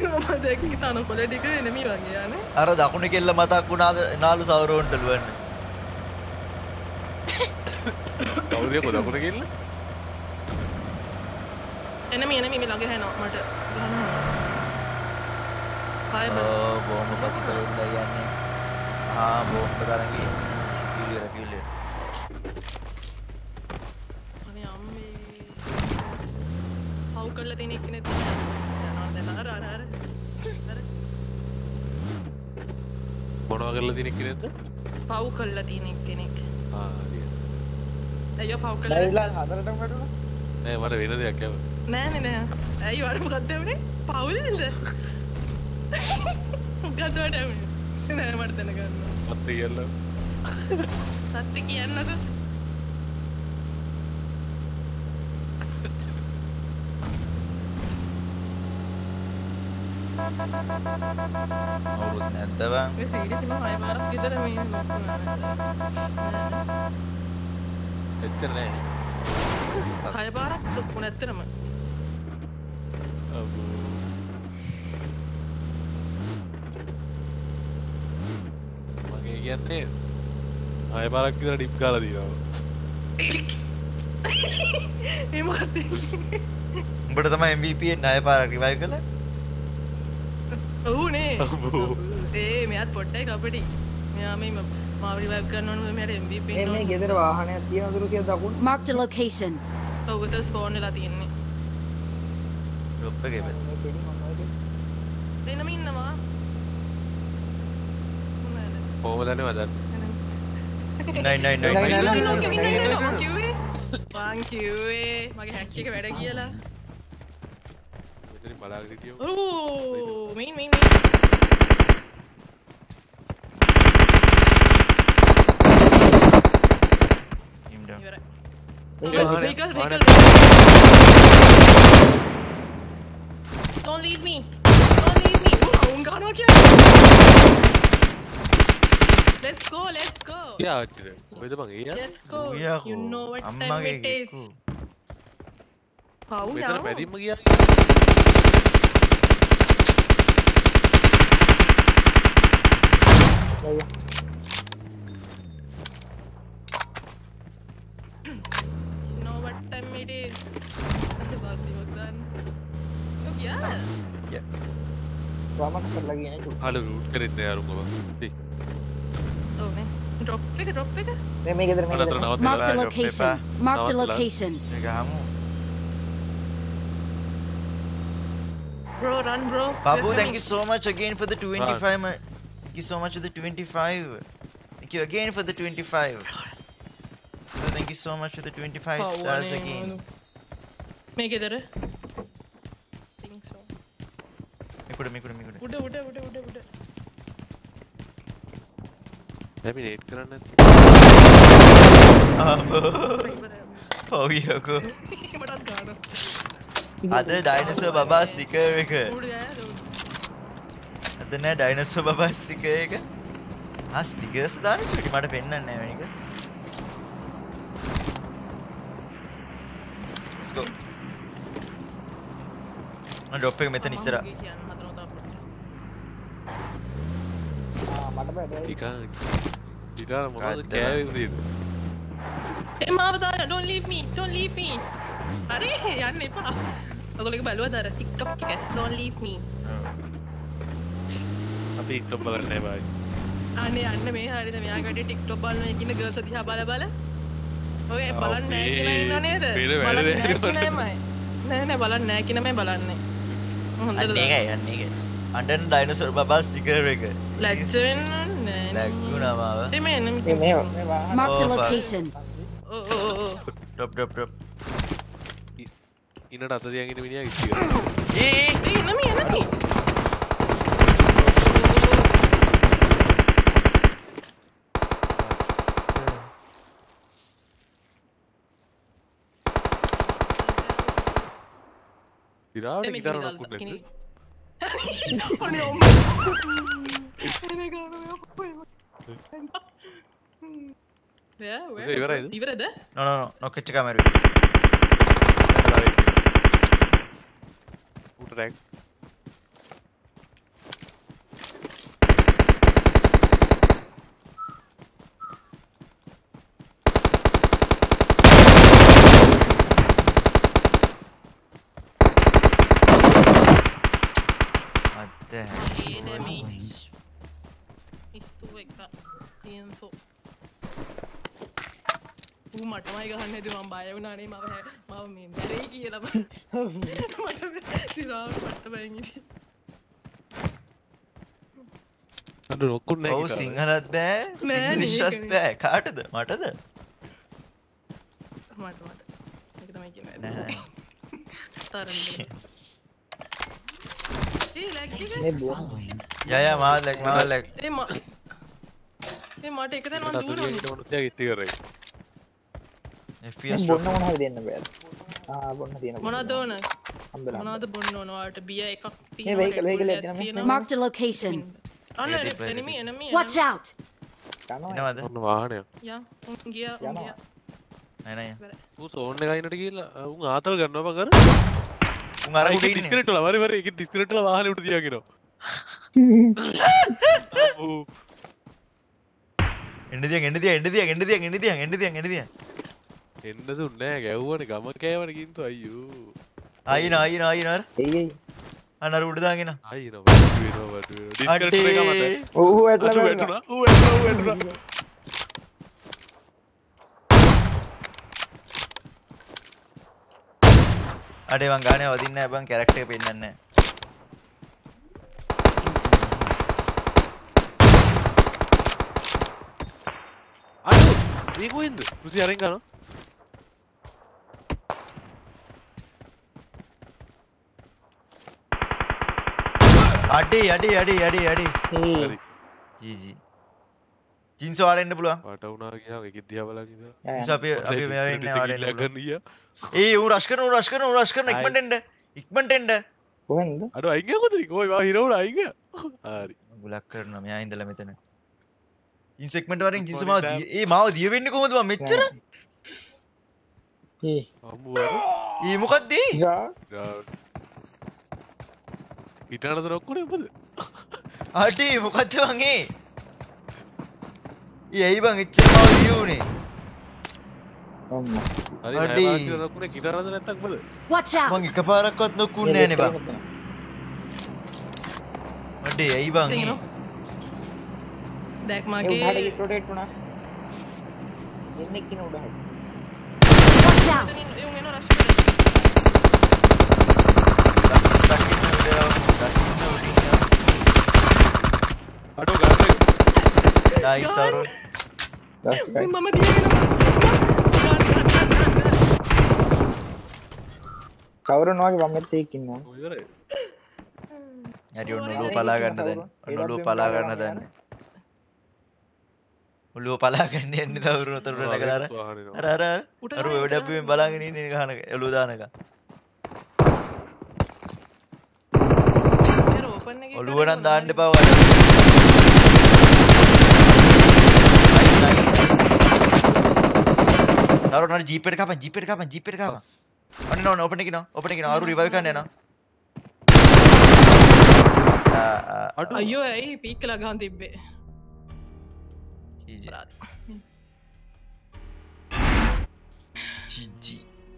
මම දැක්කේ තනකොළ ටික එනමි වගේ යන්නේ. අර දකුණේ කෙල්ල මතක් වුණාද නාලු සවරෝන්ට ලුවන්නේ. කවුද කො දකුණ කෙල්ල? එනමි එනමි මේ ළඟ හැනවා මට ගහනවා. බයි බයි. ඕ බෝම්බ පතිත වෙන්න යන්නේ. ආ බෝම්බ තරංගි. පිළිවෙල පිළිවෙල. අනේ අම්මේ. පව් කරලා තියෙන එක නේ යනවා දැන් අර අර අර. මොනවා කරලා තියෙන කෙනෙක්ද? පව් කරලා තියෙන කෙනෙක්. ආ හරි. අයියෝ පව් කරලා. බැරිලා හතරටම වැටුණා. නෑ මට වෙන දෙයක් යව. නෑනේ නෑ. ඇයි වර මොකක්ද වුනේ? පවුලේද? මොකක්ද වුනේ? නෑ මට දැනගන්න. මත් කියලා. සත්‍ය කියන්නද? අවුරුදු නැද්ද බං? මේ සීරියස් මම හය මාරක් විතර මේ එච්චර නෑ. හය පාරක් දුක්ු නැත්තරම. මගේ කියන්නේ හය පාරක් විතර ඩිප් කාලා දිනවා. ඒ මොකද? උඹට තමයි M V P ණය පාරක් රිවයිව් කළා. ඔව් නේ. ඒ මෙයාත් පොඩ්ඩයි කපටි. මෙයා මේ මාව රිවයිව් කරන්න ඕන මෙයාට M V P මේ මේ ගෙදර වාහනයක් තියෙනවද රුසිය දකුණු? Marked a location. ඔව් උතර ස්පෝන් වෙලා තියෙන්නේ. ඩ්‍රොප් එකේ බෑ. එනම ඉන්නවා. කොහොමද දන්නවද? නයි නයි නයි නයි. වාන් කිව්වේ මගේ හැක් එක වැඩ කියලා. මෙතනින් බලාගෙන හිටියෝ. ඕ මීන් මීන් මීන්. Team down. ඉවරයි. vehicle, vehicle, vehicle. vehicle. Don't leave me. Don't leave me. Oh, උන් ගන්නවා කියන්නේ. Let's go, let's go. යා අච්චර. කොහෙද මං ඒ යන්නේ? Let's go. ඌයා You කෝ. know what time අම්මගේ it is. කෝ. පව් මෙතන යාව. පැදින්ම ගියා. අයියා. You know what time it is. Basti makan. Oh yeah. Yeah. වාමක් කරලා ගියේ නේ. හල රූට් කරෙත් නෑ අරුම බං. ඉතින් Oh නේ. Drop එක drop එක. මේ මේ ගෙදර මේ මලතර ගෙදර. නවත්තලා. Marked a drop location. Marked a Nawatala. location. ඒක හමු. Bro, run bro. Babu, We're thank you running. so much again for the twenty-five. ma- Thank you so much for the twenty-five. Thank you again for the twenty-five. So thank you so much for the twenty-five පව් stars අනේ again. මොනු. මේක ගෙදර. Think so. මිකුඩ මිකුඩ මිකුඩ. උඩ උඩ උඩ උඩ උඩ. ලැමිනේට් කරන්න නැති. පවියකෝ. මටත් ගන්න. අද ඩයිනසර් බබා ස්ටිකර් එක. උඩ ගෑ උඩ. අද නෑ ඩයිනසර් බබා ස්ටිකර් එක. ආ ස්ටිකර්ස් දාන්න චුටි මට පෙන්නන්නේ නෑ මේක. Let's go. මම ඩ්‍රොප් එක මෙතන ඉස්සරහා. කියන්න හදනවා තාප්පට. ආ මට බෑ. ටිකක් ඉතින් මොනවද God damn. කෑවේ උදේද? ඒ මාව දාන්න. Don't leave me. Don't leave me. අරේ යන්න එපා. ඔයගොල්ලෝ බලුවද අර TikTok එක? Don't leave me. අපි TikTok බලන්නේ නෑ බයි. අනේ යන්න මේ හරියද මෙයා ගැටේ TikTok බලන ඉන්න ගර්ල්ස් දිහා බල බල. ඔය බලන්නේ නැහැ කියලා ඉන්නව නේද? පෙර වැඩ බලන්නේ නැහැ නෑ කියලාමයි. නෑ නෑ බලන්නේ නැහැ කියලාමයි බලන්නේ. හොඳද? අන්න ඒකයි අන්න ඒකයි. අඬන ඩයිනසර් බබා ස්ටිකර් එක. ලැජ්ජ වෙන්න නෑ. ලැග්ගුණා මාව. මේ මේ මේ මේ මේ වාහන Marked a Oh, fuck. location. ඕ ඕ ඕ. Drop drop drop. ඉන්නට අත තියන් ඉන්න මිනිහා කිසි කරා. ඒ ඒ නමි නමි. ඉරාට එමෙ ගිටාර ගිනි නක්කුත් දාලා නැද්ද? අනේ ඔම්ම. එනේ ගාන ඔය. Yeah, ඒක ඉවරයිද? ඉවරද? no no no නොකච්ච කැමරුවේ. ඌට රැක්. info ඌ මටමයි ගහන්න හැදුවා මම බය වුණා නේ මම මම මේ මැරෙයි කියලා මට සිරාවට පට්ට බයෙන් ඉන්නේ අද රොක්කුත් නැහැ ඔව් සිංහලත් බෑ ඉංග්‍රීසිවත් බෑ කාටද මටද මට මට මේක තමයි කියන්නේ නැහැ තරන්න ඒ ලැග් එක මේ බෝ Following. යා යා මාල් ලැග් මාල් ලැග් ඒ ම ඒ මට එක දැන් මම අතුරු දුවනවා වෙන්න මොනද තියා ඉති කරේ F P S බොන්න මොනවද දෙන්න බෑ ආ බොන්න තියෙන මොනවද ඕන හම්බෙලා මොනවද බොන්න ඕන ඔයාලට බිය එකක් මේ vehicle vehicle එක තියෙනවා Marked a location. අන්න enemy enemy Watch out! යනවා එනවද ඔන්න වාහනයක් යා උන් ගියා උන් යනවා. ගියා නෑ නෑ ඌ සෝන් එක අයිනට ගිහලා උන් ආතල් ගන්නවා බං කර උන් අර උඩ ඉන්නේ ඩිස්කනෙක්ට් වල වරි වරි ඒක ඩිස්කනෙක්ට් වල වාහනේ උඩ තියාගෙනවා අම්මෝ එන්න දියන් එන්න දියන් එන්න දියන් එන්න දියන් එන්න දියන් එන්න දියන් එන්න දියන් එන්න දුන්නේ නැහැ ගැව්වනේ ගම කෑවනේ කින්තු අයියෝ ආයින ආයින ආයින අර එයි එයි අන්න අර උඩ දාගෙන අයියෝ වටු වෙනවා වටු වෙනවා ඩිස්කනෙක්ට් එක මත ඌ අතු වැටලා වැටුණා ඌ වැටුණා ඌ වැටුණා අඩේ මං ගානේ වදින්නේ නැහැ බං කැරක්ටර් එක පෙන්නන්නේ නැහැ අයියෝ මේ කොහෙන්ද රුසි අරන් ගන්නවා අඩේ අඩේ අඩේ අඩේ අඩේ හේ හරි ජී ජී ජින්සෝ ආඩ එන්න පුළුවන් වට වුණා ගියාම ඒක දිහා බලන් ඉඳලා ජින්සෝ අපි අපි මෙයා ඉන්නේ ආඩ එන්න පුළුවන් ගන්න ගියා ඒ ඌ රෂ් කරන ඌ රෂ් කරන ඌ රෂ් කරන ඉක්මනට එන්න ඉක්මනට එන්න කොහෙන්ද අඩෝ අයින් ගියා කොතනද කොයි වා හිරවුණා අයින් ගියා හරි ගුලක් කරනවා මෙයා ඉඳලා මෙතන ජින්සෝ ඉක්මනට වරින් ජින්සෝ මාව දිය- ඒ මාව දිය වෙන්නේ කොහොමද මම මෙච්චර හේ අම්මෝ අර ඒ මොකද්ද ඒ? ජා හිටනද රොක්කුනේ මොකද අඩේ මොකද්ද බං ඒ ඒ ඇයි බං එච්චර මාව දිය උනේ අම්මා හරි අඩේ. නෑ රොක්කුනේ හිටනද නැත්තම් මොකද Watch out! මං එකපාරක්වත් නොකුන්නේ නෑනේ බං අඩේ ඇයි බං ඒ? දැක් ඒ උඩට මගේ ගිහින් රොටේට් වුණා දෙන්නෙක් ඉන්න උඩට Watch out! ඒ උන් එනවා රෂ් දකින්න උදේව දකින්න උඩින් අඩෝ ගන්න එක නයිස් අරුන් ලාස්ට් එකයි මම දියගෙන කවුරුන් වගේ වම්මෙත් එක්ක ඉන්නවා ඔයරේ හරි ඔන්න ඔළුව පලා ගන්න දැන් ඔන්න ඔළුව පලා ගන්න දැන් ඔළුව පලා ගන්න යන්නේ දවුරු උතර නැගලා අර අර අර අර ඔය ඩබ්බුවෙන් බලාගෙන ඉන්නේ ගහන ඔළුව දාන එක ඕපන් එකේ ඔළුව නම් දාන්න එපා ඔයාලා නයිස් නයිස් නයිස් අර ජීප් එකට කපන් ජීප් එකට කපන් ජීප් එකට කපන් ඔන්න නෝ ඕපන් එකේ නෝ ඕපන් එකේ නෝ අරු රිවයිව් කරන්න යනවා අඩෝ අයියෝ ඇයි පීක් කළා ගහන් තිබ්බේ ජීජි ජීජි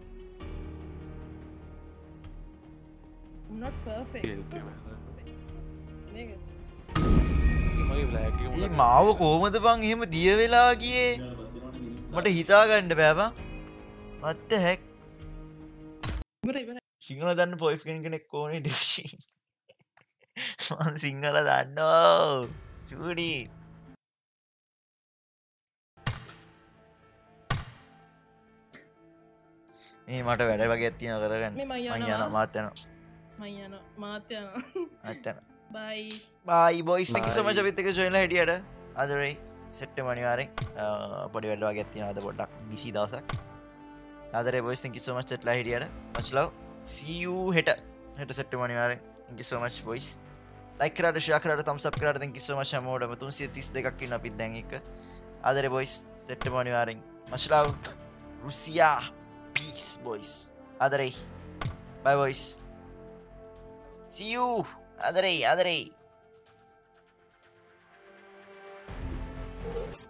I'm not perfect නේද මගේ බ්ලැක් එක මේ මාව කොහමද බං එහෙම දිය වෙලා ගියේ මට හිතා ගන්න බෑ බං what the heck ඉවරයි ඉවරයි සිංහල දන්න පොයිස් කෙනෙක් ඕනේ ඩිෂි මම සිංහල දන්නවා චූඩි මේ මට වැඩ වගේ තියෙනවා කරගන්න මේ මං මං යනවා. යනවා මාත් යනවා මම යනවා මාත් යනවා මාත් යනවා bye bye boys thank you so Bye. much අපිත් එක්ක join ලා හිටියට අදරේ සෙට්ටම අනිවාර්යෙන් අ, පොඩි වැඩ වගේ තියෙනවා අද පොඩ්ඩක් busy දවසක් අදරේ boys thank you so much සෙට්ලා හිටියට much love see you හෙට හෙට සෙට්ටම අනිවාර්යෙන් thank you so much boys like කරාට share කරාට thumbs up කරාට thank you so much හැමෝටම තුන්සිය තිස් දෙකක් ඉන්න අපිත් දැන් එක අදරේ boys සෙට්ටම අනිවාර්යෙන් much love Russia peace boys අදරේ bye boys see you අදරේ අදරේ